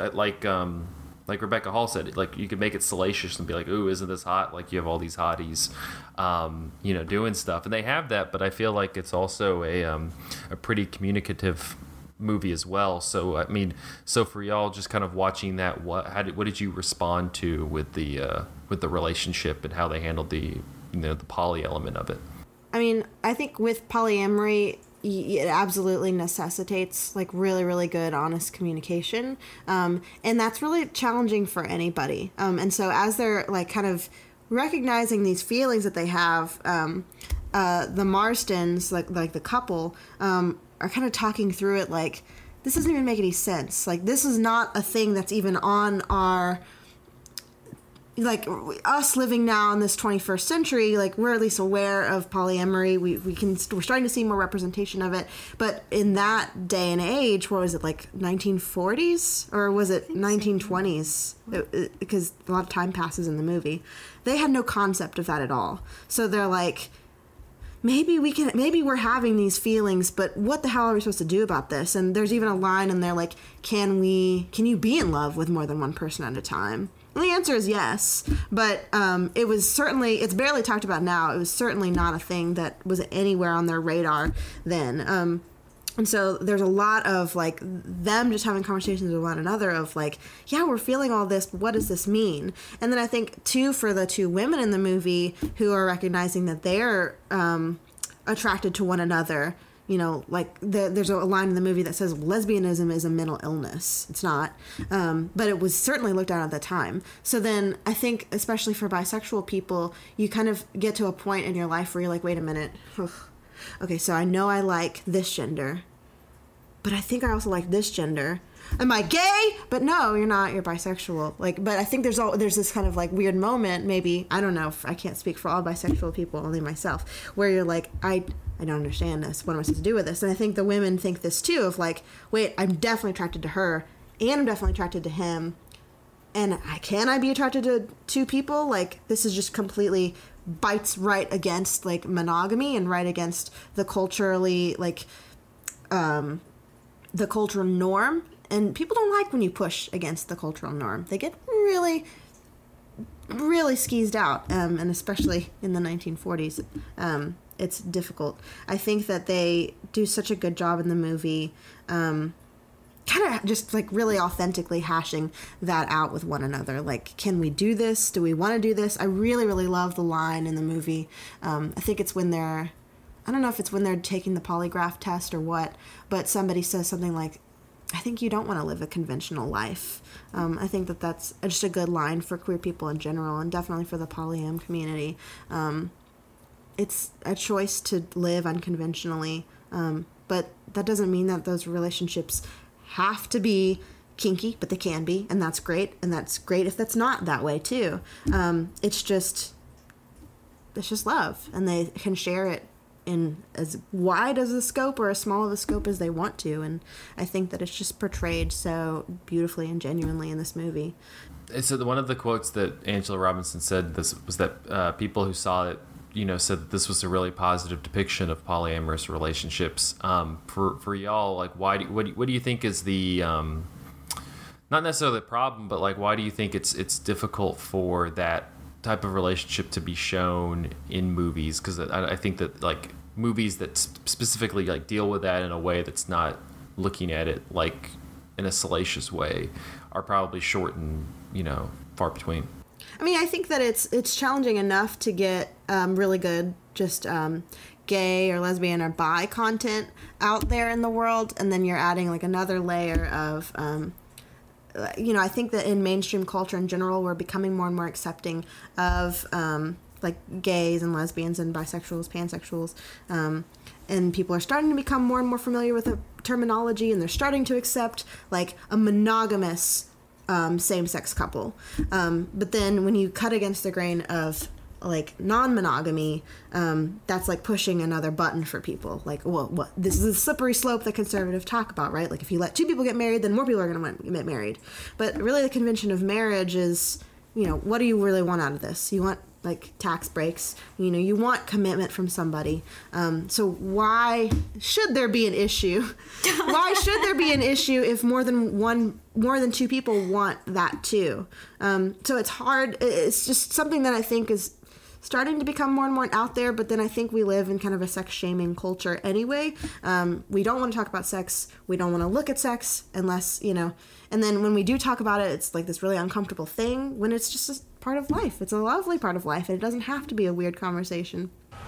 Rebecca Hall said, like, you could make it salacious and be like, ooh, isn't this hot? Like, you have all these hotties, doing stuff, and they have that. But I feel like it's also a pretty communicative movie as well. So I mean, for y'all, just kind of watching that, what did you respond to with the relationship and how they handled the poly element of it? I mean, I think with polyamory, it absolutely necessitates, like, really, really good, honest communication, and that's really challenging for anybody. And so as they're, like, kind of recognizing these feelings that they have, the Marstons, like the couple, are kind of talking through it like, this doesn't even make any sense. Like, this is not a thing that's even on our, like, us living now in this 21st century. Like, we're at least aware of polyamory. We're starting to see more representation of it. But in that day and age, what was it, like 1940s? Or was it 1920s? Because a lot of time passes in the movie. They had no concept of that at all. So they're like, maybe we're having these feelings, but what the hell are we supposed to do about this? And there's even a line in there like, can you be in love with more than one person at a time? And the answer is yes, but it's barely talked about now. It was certainly not a thing that was anywhere on their radar then. And so there's a lot of like them just having conversations with one another of like, yeah, we're feeling all this, but what does this mean? And then I think too, for the two women in the movie who are recognizing that they're attracted to one another, you know, like there's a line in the movie that says lesbianism is a mental illness. It's not, but it was certainly looked at the time. So then I think, especially for bisexual people, you kind of get to a point in your life where you're like, wait a minute. Okay, so I know I like this gender, but I think I also like this gender. Am I gay? But no, you're not. You're bisexual. Like, but I think there's this kind of like weird moment. Maybe, I don't know. I can't speak for all bisexual people, only myself. Where you're like, I don't understand this. What am I supposed to do with this? And I think the women think this too. Of like, wait, I'm definitely attracted to her, and I'm definitely attracted to him. And can I be attracted to two people? Like, this is just completely bites right against like monogamy and right against the culturally like the cultural norm. And people don't like when you push against the cultural norm. They get really, really skeezed out, and especially in the 1940s, it's difficult. I think that they do such a good job in the movie, kind of just like really authentically hashing that out with one another. Like, can we do this? Do we want to do this? I really, really love the line in the movie. I think it's when I don't know if it's when they're taking the polygraph test or what, but somebody says something like, I think you don't want to live a conventional life. I think that's just a good line for queer people in general, and definitely for the polyam community. It's a choice to live unconventionally, but that doesn't mean that those relationships have to be kinky, but they can be, and that's great. And that's great if that's not that way too. It's just love, and they can share it in as wide as a scope or as small of a scope as they want to. And I think that it's just portrayed so beautifully and genuinely in this movie. So one of the quotes that Angela Robinson said this was that people who saw it, you know, said that this was a really positive depiction of polyamorous relationships. For y'all, like, what do you think is the not necessarily the problem, but like, why do you think it's difficult for that type of relationship to be shown in movies? Because I think that like movies that specifically like deal with that in a way that's not looking at it like in a salacious way are probably short and, you know, far between. I mean, I think that it's challenging enough to get really good just gay or lesbian or bi content out there in the world, and then you're adding like another layer of you know, I think that in mainstream culture in general, we're becoming more and more accepting of like gays and lesbians and bisexuals, pansexuals, and people are starting to become more and more familiar with the terminology, and they're starting to accept like a monogamous same-sex couple. But then when you cut against the grain of like non-monogamy, that's like pushing another button for people. Like, well, what? This is a slippery slope that conservatives talk about, right? Like, if you let two people get married, then more people are going to get married. But really, the convention of marriage is, you know, what do you really want out of this? You want like tax breaks, you know, you want commitment from somebody. So why should there be an issue? Why should there be an issue if more than two people want that too? So it's hard. It's just something that I think is starting to become more and more out there, but then I think we live in kind of a sex-shaming culture anyway. We don't want to talk about sex. We don't want to look at sex unless, you know, and then when we do talk about it, it's like this really uncomfortable thing when it's just a part of life. It's a lovely part of life, and it doesn't have to be a weird conversation.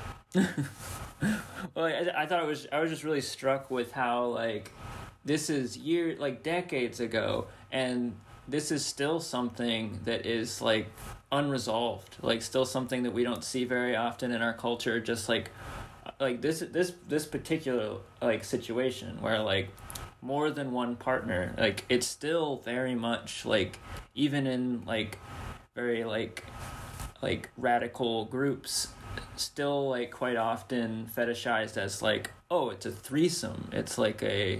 Well, I thought I was just really struck with how, like, this is decades ago, and this is still something that is, like, unresolved, like, still something that we don't see very often in our culture, just like this particular, like, situation where, like, more than one partner, like, it's still very much, like, even in, like, very, like radical groups, still like quite often fetishized as like, oh, it's a threesome. It's like a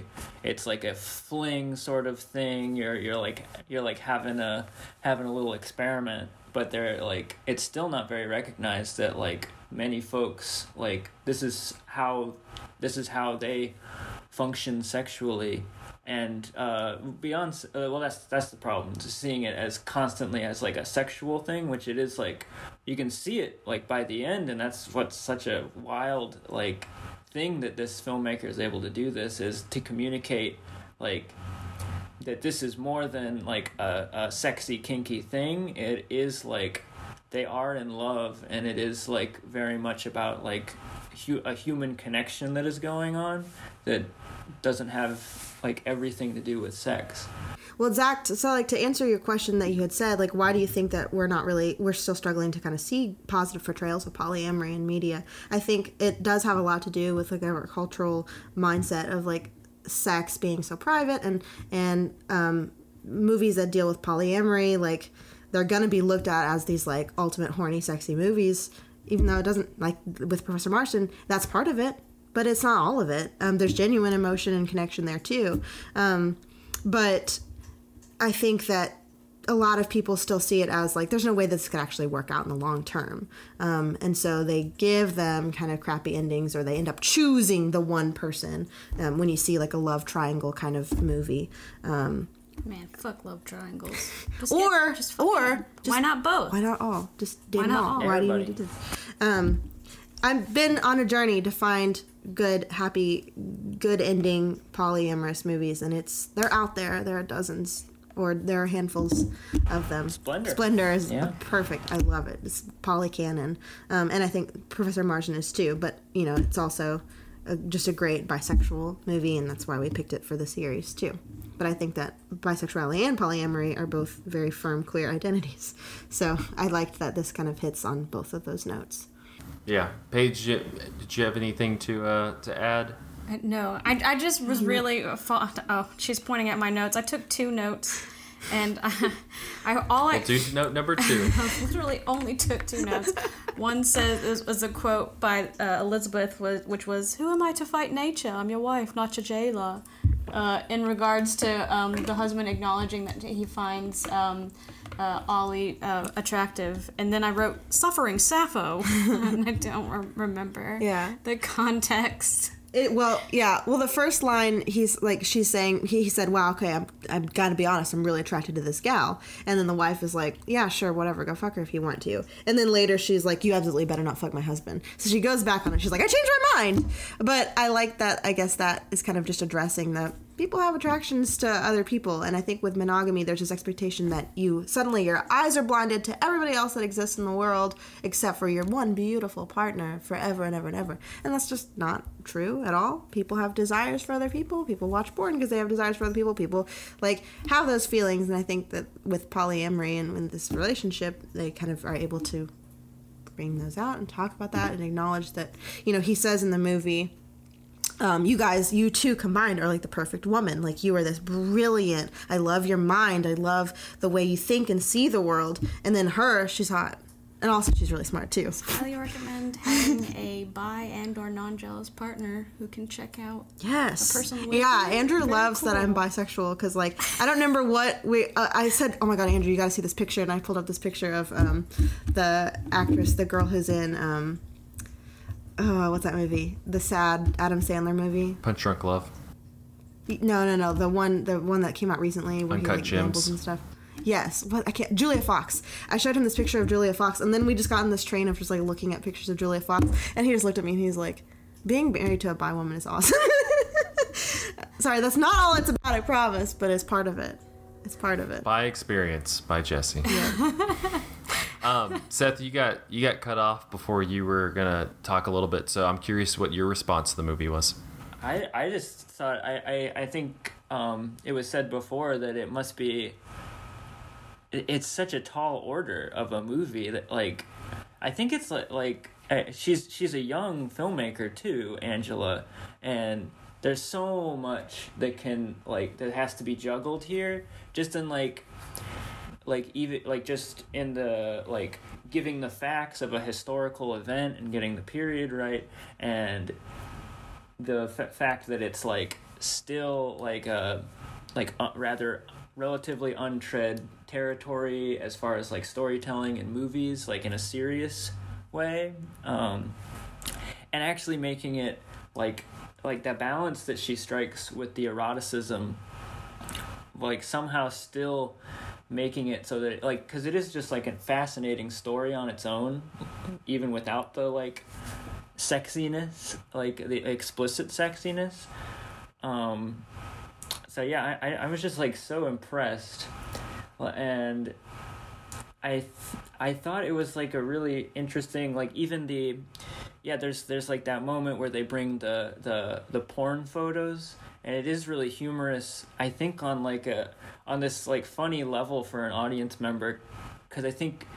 fling sort of thing. You're like having a little experiment, but they're like, it's still not very recognized that like many folks like this is how they function sexually. And beyond, well, that's the problem. Just seeing it as constantly as like a sexual thing, which it is. Like you can see it like by the end, and that's what's such a wild like thing that this filmmaker is able to do. This is to communicate like that this is more than like a sexy kinky thing. It is like they are in love, and it is like very much about like a human connection that is going on that doesn't have like everything to do with sex. Well, Zach, so like to answer your question that you had said, like why do you think that we're still struggling to kind of see positive portrayals of polyamory in media? I think it does have a lot to do with like our cultural mindset of like sex being so private, and movies that deal with polyamory, like they're gonna be looked at as these like ultimate horny sexy movies, even though it doesn't, like with Professor Marston, that's part of it. But it's not all of it. There's genuine emotion and connection there too. But I think that a lot of people still see it as like, there's no way this could actually work out in the long term. And so they give them kind of crappy endings, or they end up choosing the one person when you see like a love triangle kind of movie. Man, fuck love triangles. Why not both? Why not all? Just date Why them not all. all? Why do you need to do I've been on a journey to find good, happy, good ending polyamorous movies, and they're out there. There are dozens, or there are handfuls of them. Splendor is perfect. I love it. It's polycanon, and I think Professor Marston is too. But it's also just a great bisexual movie, and that's why we picked it for the series too. But I think that bisexuality and polyamory are both very firm queer identities. So I liked that this kind of hits on both of those notes. Yeah. Paige, did you have anything to add? No. I just was really... Oh, she's pointing at my notes. I took 2 notes, and We'll do note number 2. I literally only took 2 notes. One says, it was a quote by Elizabeth, which was, "Who am I to fight nature? I'm your wife, not your jailer." In regards to the husband acknowledging that he finds Ollie attractive, and then I wrote "suffering Sappho," and I don't remember the context. Well, the first line, she's saying, he said, "Wow, okay, I'm gotta be honest, I'm really attracted to this gal." And then the wife is like, "Yeah, sure, whatever, go fuck her if you want to." And then later she's like, "You absolutely better not fuck my husband." So she goes back on it. She's like, "I changed my mind." But I like that. I guess that is kind of just addressing the people have attractions to other people, and I think with monogamy there's this expectation that suddenly your eyes are blinded to everybody else that exists in the world except for your one beautiful partner forever and ever and ever, and that's just not true at all. People have desires for other people. People watch porn because they have desires for other people. People like have those feelings, and I think that with polyamory and in this relationship they kind of are able to bring those out and talk about that and acknowledge that, he says in the movie, you two combined are like the perfect woman. Like, you are this brilliant, I love your mind, I love the way you think and see the world. And then she's hot. And also she's really smart too. Highly recommend having a bi and or non-jealous partner who can check out a person with Andrew loves that I'm bisexual, because like, I don't remember what I said, "Oh my god, Andrew, you gotta see this picture," and I pulled up this picture of the actress, the girl who's in what's that movie? The sad Adam Sandler movie? Punch Drunk Love. No. The one that came out recently where Uncut he Gems. gambles and stuff. Yes. What? I can't. Julia Fox. I showed him this picture of Julia Fox, and then we just got on this train of just like looking at pictures of Julia Fox, and he just looked at me and he's like, "Being married to a bi woman is awesome." Sorry, that's not all it's about, I promise, but it's part of it. It's part of it. By experience, by Jessy. Yeah. Seth, you got cut off before you were gonna talk a little bit, so I'm curious what your response to the movie was. I just thought I think it was said before that it must be. It's such a tall order of a movie that like, I think it's like she's a young filmmaker too, Angela, and there's so much that has to be juggled here, just in like like even like just in the like giving the facts of a historical event and getting the period right, and the fact that it's like still like a rather relatively untread territory as far as like storytelling in movies, like in a serious way, and actually making it like that balance that she strikes with the eroticism, like somehow still making it so that like, because it is just like a fascinating story on its own, even without the like sexiness, like the explicit sexiness. So yeah, I was just like so impressed, and I thought it was like a really interesting, like even there's like that moment where they bring the porn photos, and it is really humorous, I think, on this like funny level for an audience member, because I think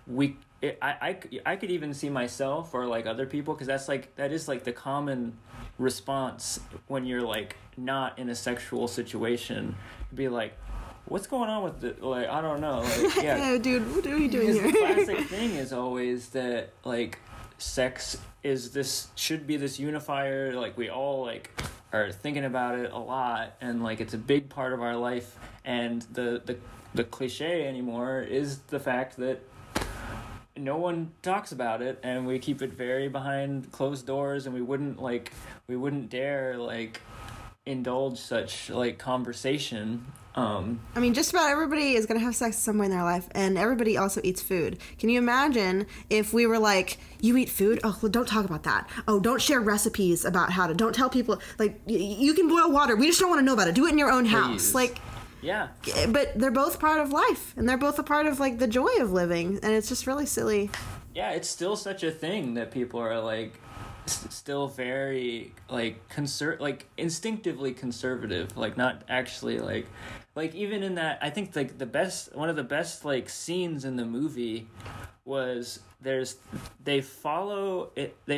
I could even see myself or like other people, because that is like the common response when you're like not in a sexual situation, be like, what's going on with the, like, I don't know, like, yeah, yeah, dude, what are you doing here? The classic thing is always that like sex should be this unifier, like we all like are thinking about it a lot, and like it's a big part of our life, and the cliche anymore is the fact that no one talks about it, and we keep it very behind closed doors, and we wouldn't dare like indulge such like conversation. I mean, just about everybody is gonna have sex at some point in their life, and everybody also eats food. Can you imagine if we were like, you eat food? Oh, well, don't talk about that. Oh, don't share recipes about how to, don't tell people, like, you can boil water, we just don't want to know about it, do it in your own house. Please. Like, yeah, but they're both part of life, and they're both a part of like the joy of living, and it's just really silly. Yeah, it's still such a thing that people are like still very like instinctively conservative, like not actually like even in that, I think like one of the best like scenes in the movie was they follow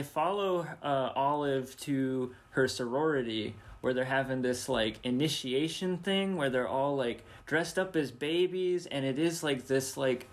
Olive to her sorority, where they're having this like initiation thing where they're all like dressed up as babies, and it is like this like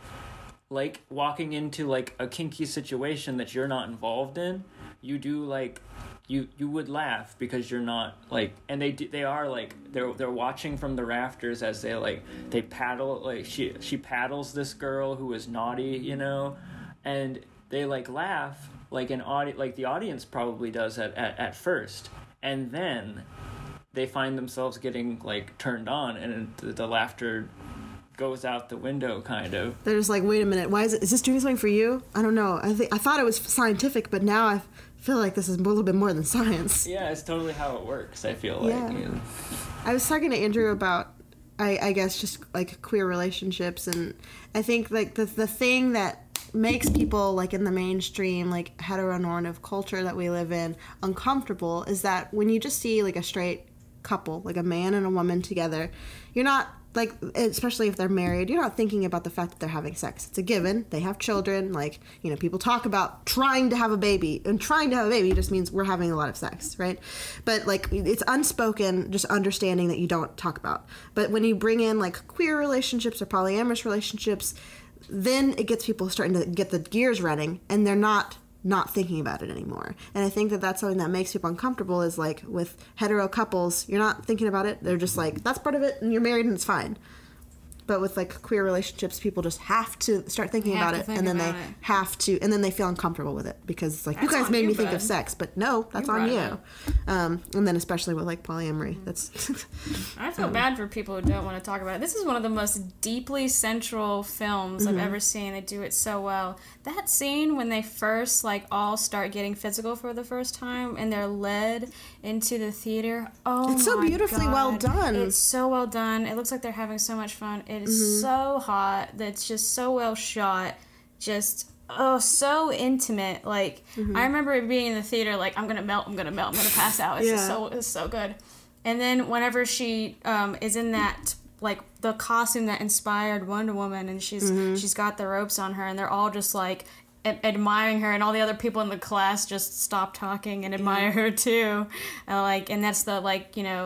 walking into like a kinky situation that you're not involved in. You do like you would laugh because you're not like, and they are like they're watching from the rafters as they paddle, like she paddles this girl who is naughty, you know, and they like laugh like the audience probably does at first, and then they find themselves getting like turned on, and the laughter goes out the window, kind of. They're just like, wait a minute, is this doing something for you? I don't know. I thought it was scientific, but now I feel like this is a little bit more than science. Yeah, it's totally how it works, I feel like. Yeah. You know? I was talking to Andrew about, I guess, just like queer relationships, and I think like the thing that makes people like in the mainstream like heteronormative culture that we live in uncomfortable is that when you just see like a straight couple, like a man and a woman together, you're not like, especially if they're married, you're not thinking about the fact that they're having sex. It's a given. They have children. Like, you know, people talk about trying to have a baby, and trying to have a baby just means we're having a lot of sex, right? But like, it's unspoken, just understanding that you don't talk about. But when you bring in like queer relationships or polyamorous relationships, then it gets people starting to get the gears running, and they're not thinking about it anymore. And I think that that's something that makes people uncomfortable, is like with hetero couples, you're not thinking about it. They're just like, that's part of it, and you're married and it's fine. But with like queer relationships, people just have to start thinking about it, and then and then they feel uncomfortable with it because it's like, you guys made me think of sex, but no, that's on you. And then especially with like polyamory, that's. I feel bad for people who don't want to talk about it. This is one of the most deeply central films I've ever seen. They do it so well. That scene when they first like all start getting physical for the first time, and they're led into the theater. Oh, it's so beautifully well done. It's so well done. It looks like they're having so much fun. It is so hot. That's just so well shot. Just so intimate. Like I remember it being in the theater. Like, I'm gonna melt. I'm gonna pass out. It's so good. And then whenever she is in that, like, the costume that inspired Wonder Woman, and she's got the ropes on her, and they're all just like admiring her, and all the other people in the class just stop talking and admire her too. And that's the, like, you know,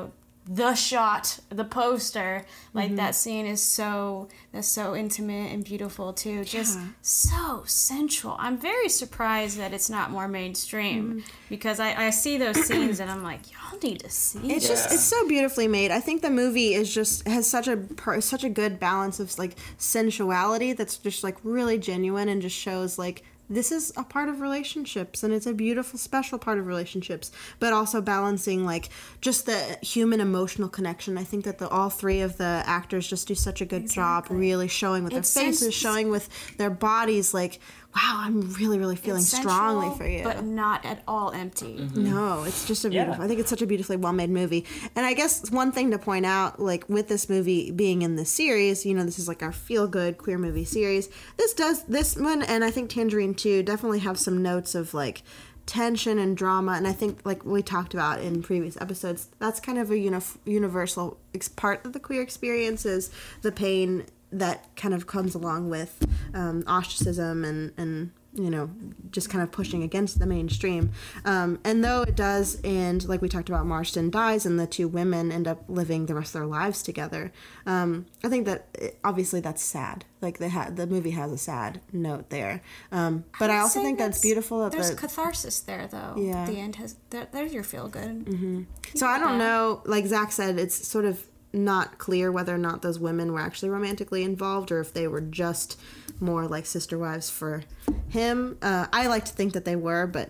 the shot, the poster, like that scene is so intimate and beautiful too. Just so sensual. I'm very surprised that it's not more mainstream because I see those scenes and I'm like, y'all need to see it's this. just it's so beautifully made. I think the movie is just has such a good balance of like sensuality that's just like really genuine and just shows like this is a part of relationships and it's a beautiful, special part of relationships, but also balancing like just the human emotional connection. I think that all three of the actors just do such a good job really showing with their faces, showing with their bodies like, wow, I'm really, really feeling strongly for you. But not at all empty. No, it's just a beautiful, I think it's such a beautifully well-made movie. And I guess one thing to point out, like with this movie being in this series, you know, this is like our feel-good queer movie series. This one, and I think Tangerine 2 definitely have some notes of like tension and drama. And I think like we talked about in previous episodes, that's kind of a universal part of the queer experience is the pain that kind of comes along with ostracism and you know, just kind of pushing against the mainstream. And though it does, and like we talked about, Marston dies and the two women end up living the rest of their lives together, I think that obviously that's sad. Like the movie has a sad note there. But I also think that's beautiful. That there's catharsis there, though. Yeah. The end has, there's your feel good. Mm-hmm. So I don't know, like Zach said, it's sort of not clear whether or not those women were actually romantically involved or if they were just more like sister wives for him. I like to think that they were, but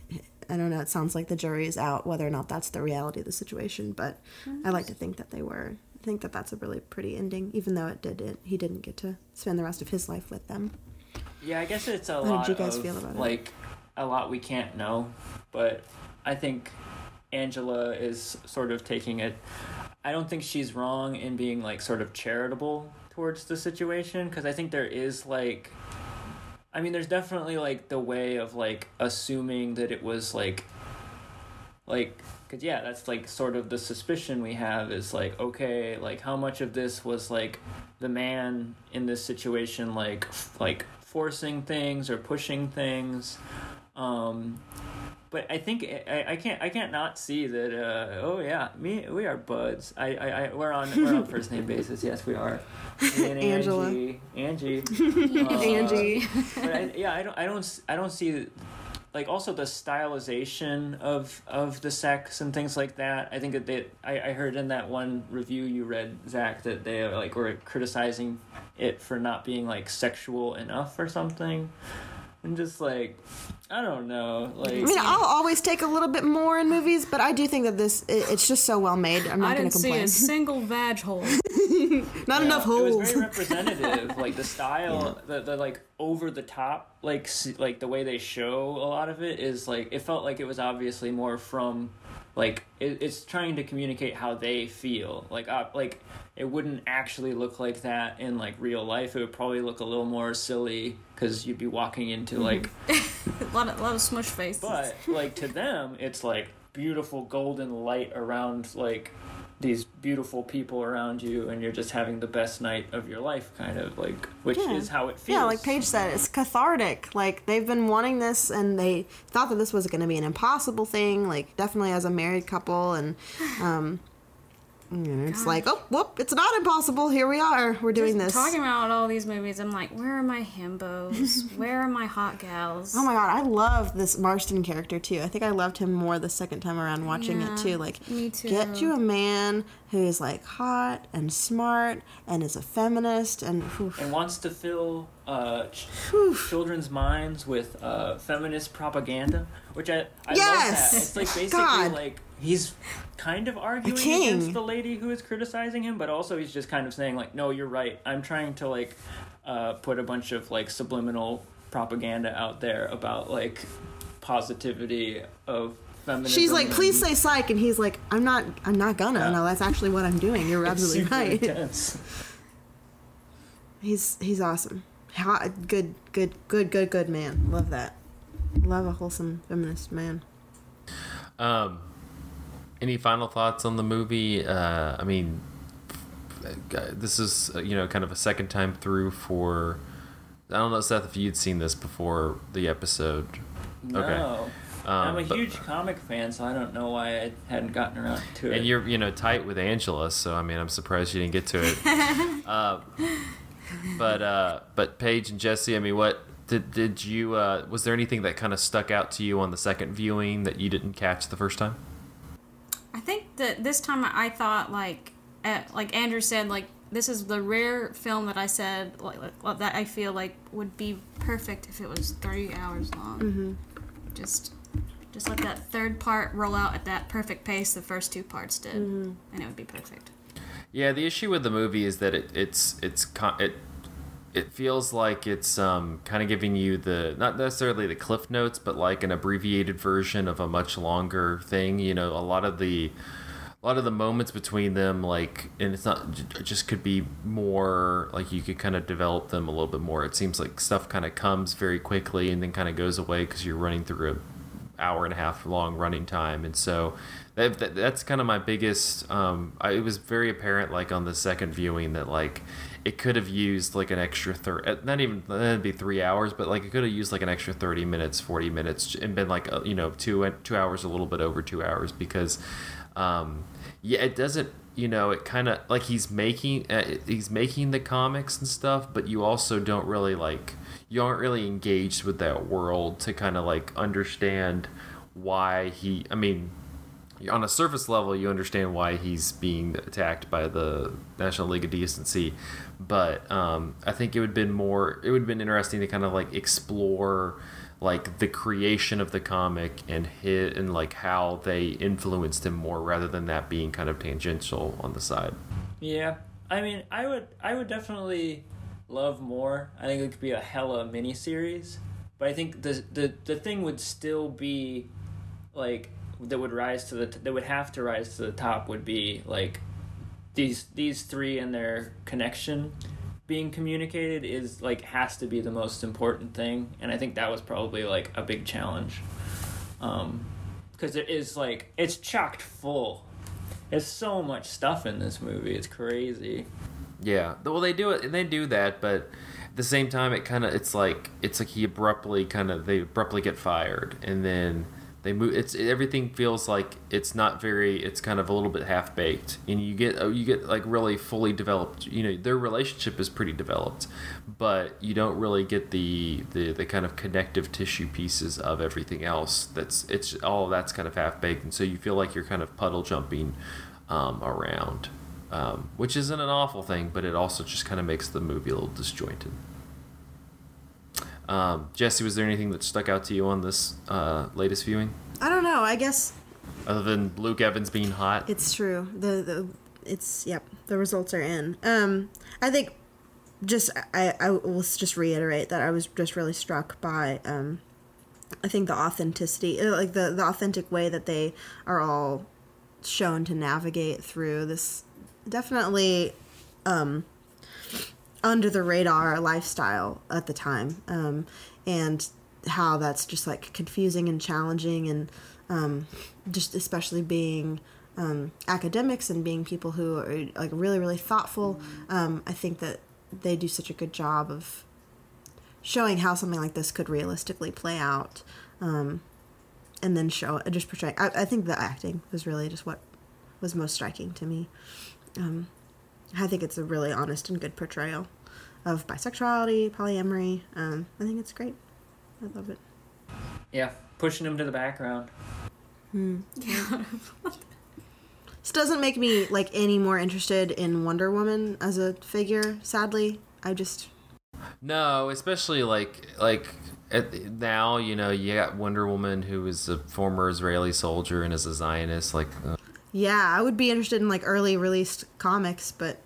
I don't know. It sounds like the jury is out whether or not that's the reality of the situation, but I like to think that they were. I think that that's a really pretty ending, even though he didn't get to spend the rest of his life with them. Yeah, I guess it's How lot did you guys of, feel about it? like, a lot we can't know, but I think Angela is sort of taking it. I don't think she's wrong in being, like, sort of charitable towards the situation, because I think there is, like, I mean, there's definitely, like, the way of, like, assuming that it was, like, because, yeah, that's, like, sort of the suspicion we have is, like, okay, like, how much of this was, like, the man in this situation, like forcing things or pushing things, but I think I can't not see that. Oh yeah, we are buds. We're on first name basis. Yes, we are. Me and Angela. Angie. Angie. But I don't see, like, also the stylization of the sex and things like that. I think that I heard in that one review you read, Zach, that they like were criticizing it for not being like sexual enough or something. And just like, I don't know. Like, I mean, I'll always take a little bit more in movies, but I do think that it's just so well made. I'm not going to complain. I didn't see a single vag hole. Not enough holes. It was very representative. Like the style, the like over the top, like the way they show a lot of it is like, it felt like it was obviously more from, like, it's trying to communicate how they feel. Like it wouldn't actually look like that in like real life. It would probably look a little more silly because you'd be walking into like a lot of smush faces. But like to them, it's like beautiful golden light around like these beautiful people around you, and you're just having the best night of your life, kind of like, which is how it feels. Yeah, like Paige said, it's cathartic. Like they've been wanting this, and they thought that this was going to be an impossible thing. Like definitely as a married couple, and it's like, oh, whoop, it's not impossible. Here we are. We're doing this. Talking about all these movies, I'm like, where are my himbos? Where are my hot gals? Oh my god, I love this Marston character too. I think I loved him more the second time around watching it too. Like, me too. Get you a man who is like hot and smart and is a feminist and wants to fill children's minds with feminist propaganda, which I love that. It's like basically like he's kind of arguing against the lady who is criticizing him, but also he's just kind of saying like, no, you're right. I'm trying to like put a bunch of like subliminal propaganda out there about like positivity of feminism. She's like, please say psych, and he's like, I'm not gonna. Yeah. No, that's actually what I'm doing. You're absolutely right. Intense. He's awesome. Good man. Love that. Love a wholesome feminist man. Any final thoughts on the movie? I mean, this is kind of a second time through for. I don't know, Seth, if you'd seen this before the episode. No. I'm a huge comic fan, so I don't know why I hadn't gotten around to it. And you're tight with Angela, so I mean I'm surprised you didn't get to it. But Paige and Jessy, I mean, what did you was there anything that kind of stuck out to you on the second viewing that you didn't catch the first time? I think that this time I thought like Andrew said, like, this is the rare film that I said that I feel like would be perfect if it was 30 hours long. Mm-hmm. Just let that third part roll out at that perfect pace the first two parts did, and it would be perfect. Yeah, the issue with the movie is that it feels like it's kind of giving you not necessarily the cliff notes, but like an abbreviated version of a much longer thing. You know, a lot of the moments between them, like, and it's not, it just could be more like you could kind of develop them a little bit more. It seems like stuff kind of comes very quickly and then kind of goes away because you're running through an hour and a half long running time, and so that's kind of my biggest. It was very apparent, like on the second viewing, that like it could have used like an extra that'd be 3 hours, but like it could have used like an extra 30 minutes, 40 minutes, and been like 2 hours, a little bit over 2 hours, because it doesn't, it kind of like he's making the comics and stuff, but you also don't really you aren't really engaged with that world to kind of like understand why on a surface level you understand why he's being attacked by the National League of Decency, but I think it would have been interesting to kind of like explore like the creation of the comic and like how they influenced him more, rather than that being kind of tangential on the side. Yeah, I mean, I would definitely love more. I think it could be a hella miniseries, but I think the thing would still be like that would have to rise to the top would be like these three and their connection being communicated is like has to be the most important thing, and I think that was probably like a big challenge, because it is like it's chocked full. There's so much stuff in this movie. It's crazy. Yeah, well, they do it, and they do that, but at the same time, it's like they abruptly get fired, and then they move. Everything feels like it's not very. It's kind of a little bit half baked, and you get like really fully developed. Their relationship is pretty developed, but you don't really get the kind of connective tissue pieces of everything else. All of that's kind of half baked, and so you feel like you're kind of puddle jumping around. Which isn't an awful thing, but it also just kind of makes the movie a little disjointed. Jessy, was there anything that stuck out to you on this latest viewing? I don't know. I guess other than Luke Evans being hot. It's true. The results are in. I think I will just reiterate that I was just really struck by I think the authenticity, like the authentic way that they are all shown to navigate through this definitely under the radar lifestyle at the time, and how that's just like confusing and challenging, and just especially being academics and being people who are like really, really thoughtful. I think that they do such a good job of showing how something like this could realistically play out, and then portray. I think the acting was really just what was most striking to me. I think it's a really honest and good portrayal of bisexuality, polyamory. I think it's great. I love it. Yeah, pushing him to the background. Yeah. This doesn't make me like any more interested in Wonder Woman as a figure, sadly. No, especially now, you got Wonder Woman, who is a former Israeli soldier and is a Zionist, Yeah, I would be interested in like early released comics, but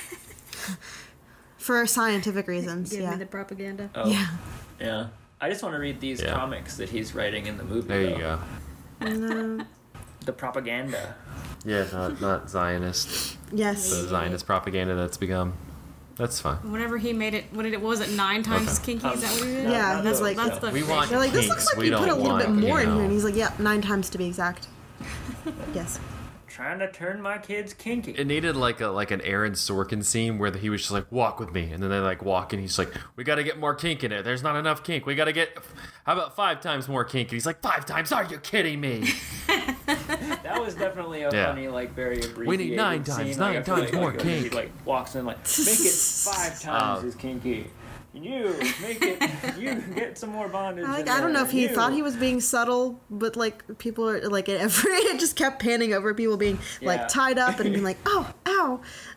for scientific reasons. Give me the propaganda. Oh, yeah. I just want to read these comics that he's writing in the movie. There you go. No. The propaganda. Yeah, not Zionist. Yes. The Zionist propaganda that's become. That's fine. Whenever he made it, was it 9 times as kinky? Is that what he did? Yeah, that's the. We want they're like, this kinks. looks like We you put a don't little bit want, more in here, and he's like, 9 times to be exact. Yes. trying to turn my kids kinky. It needed like an Aaron Sorkin scene where he was just like, walk with me, and then they like walk, and he's like, we got to get more kink in it. There's not enough kink. We got to get, how about 5 times more kink? And he's like, 5 times? Are you kidding me? That was definitely a funny, like, very abbreviated We need 9 times, scene. 9 times more kink. He like walks in like, make it 5 times as kinky. You make it. You get some more bondage. I don't know if he thought he was being subtle, but like people are like it just kept panning over people being like tied up and being like, oh, ow,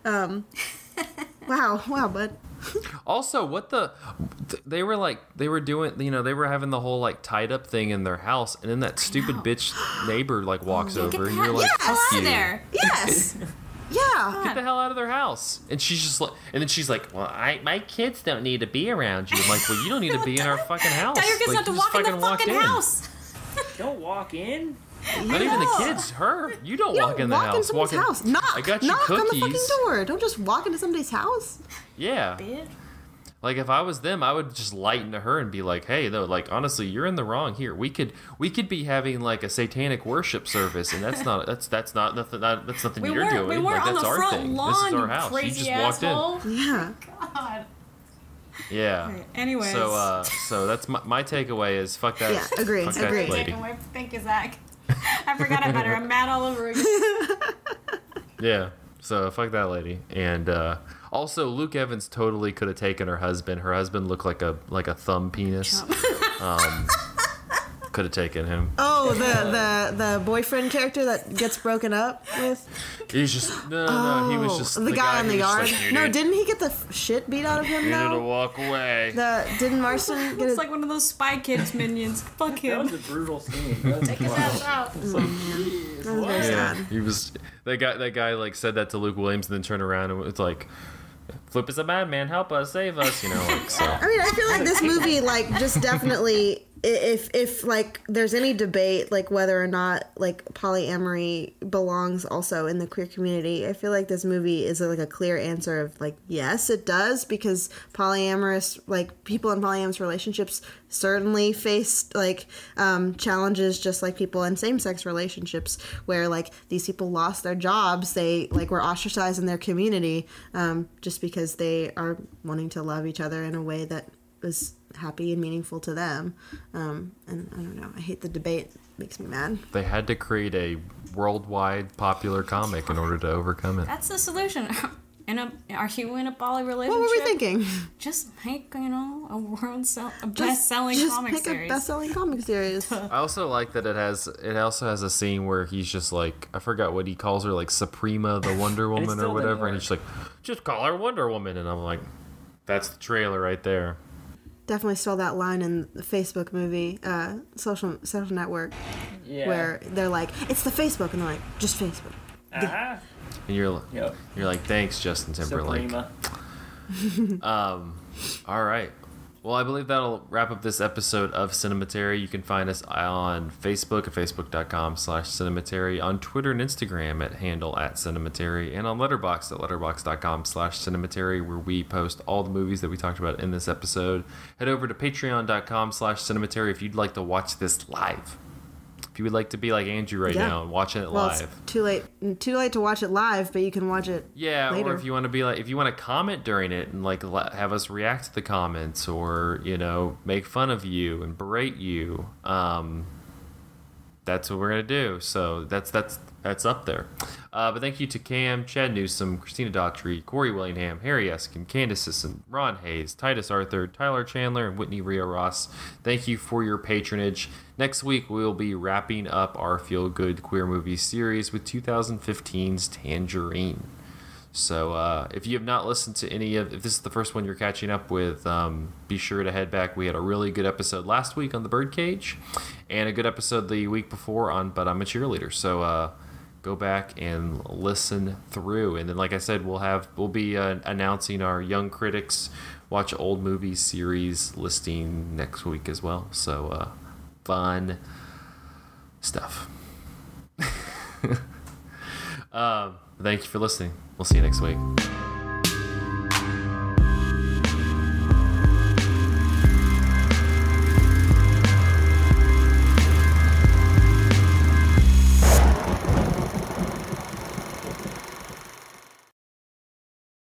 wow, bud. Also, they were doing, you know, they were having the whole like tied up thing in their house, and then that stupid bitch neighbor like walks over, and you're like, fuck you. There. Yes. Yeah. Get the hell out of their house. And she's just like, and then she's like, well, my kids don't need to be around you. I'm like, well, you don't need to be in our fucking house. Tell your kids like, not to you walk just in the fucking house. Don't walk in. Not even the kids, her. You don't walk in the walk house. Walk in someone's house. Knock. I got you knock cookies. on the fucking door. Don't just walk into somebody's house. Yeah. Bitch. Like if I was them, I would just lighten to her and be like, "Hey, though, like honestly, you're in the wrong here. We could be having like a satanic worship service, and that's nothing you're doing. We weren't like on that's the our front thing. lawn, This is our you house. You crazy just asshole. walked in. Yeah. God. Yeah. Okay, anyways. So that's my takeaway is fuck that. Yeah, agree. Fuck that Agree. lady. Thank you, Zach. I forgot about her. I'm mad all over again. Yeah. So fuck that lady. And also Luke Evans totally could have taken her husband. Her husband looked like a thumb penis. Could have taken him. Oh, the boyfriend character that gets broken up with. He's just no. He was just the guy in the who was yard. just like, No, didn't he get the shit beat out of him? You need to though? walk away. Didn't Marston get It's it? like one of those Spy Kids minions. Fuck That him. was a brutal scene. That was Take his ass out. It's like, geez, That was what? very sad. He was that guy like said that to Luke Williams and then turned around and it's like, Flip is a madman, help us, save us, you know, like so. I mean, I feel like this movie, like, just definitely, if like, there's any debate, like, whether or not, like, polyamory belongs also in the queer community, I feel like this movie is, like, a clear answer of, like, yes, it does, because polyamorous, like, people in polyamorous relationships certainly face, like, challenges just like people in same-sex relationships, where, like, these people lost their jobs, they, like, were ostracized in their community, just because they are wanting to love each other in a way that was happy and meaningful to them. And I don't know, I hate the debate. It makes me mad. They had to create a worldwide popular comic in order to overcome it. That's the solution. Are you in a poly relationship? What were we thinking? Just make, a best-selling comic pick series. a best-selling comic series. I also like that it also has a scene where he's just like, I forgot what he calls her, like Suprema the Wonder Woman or whatever, and he's like, just call her Wonder Woman, and I'm like, that's the trailer right there. Definitely stole that line in the Facebook movie, Social Network, where they're like, it's the Facebook, and they're like, just Facebook. Uh-huh. And you're like, thanks, Justin Timberlake. Suprema. All right. Well, I believe that'll wrap up this episode of Cinematary. You can find us on Facebook at facebook.com/Cinematary, on Twitter and Instagram at handle @Cinematary, and on Letterboxd at letterboxd.com/Cinematary, where we post all the movies that we talked about in this episode. Head over to patreon.com/Cinematary if you'd like to watch this live. If you would like to be like Andrew right now and watching it live. It's too late to watch it live, but you can watch it later. Or if you want to be like, if you want to comment during it and like have us react to the comments, or make fun of you and berate you, that's what we're gonna do. So that's up there. But thank you to Cam, Chad Newsom, Christina Daughtry, Corey Willingham, Harry Eskin, Candace Sisson, Ron Hayes, Titus Arthur, Tyler Chandler, and Whitney Rio Ross. Thank you for your patronage. Next week we'll be wrapping up our Feel Good Queer Movie series with 2015's Tangerine. So if you have not listened to if this is the first one you're catching up with, be sure to head back. We had a really good episode last week on The Birdcage, and a good episode the week before on But I'm a Cheerleader. So go back and listen through. And then, like I said, we'll be announcing our Young Critics Watch Old Movies series listing next week as well. So fun stuff. Thank you for listening. We'll see you next week.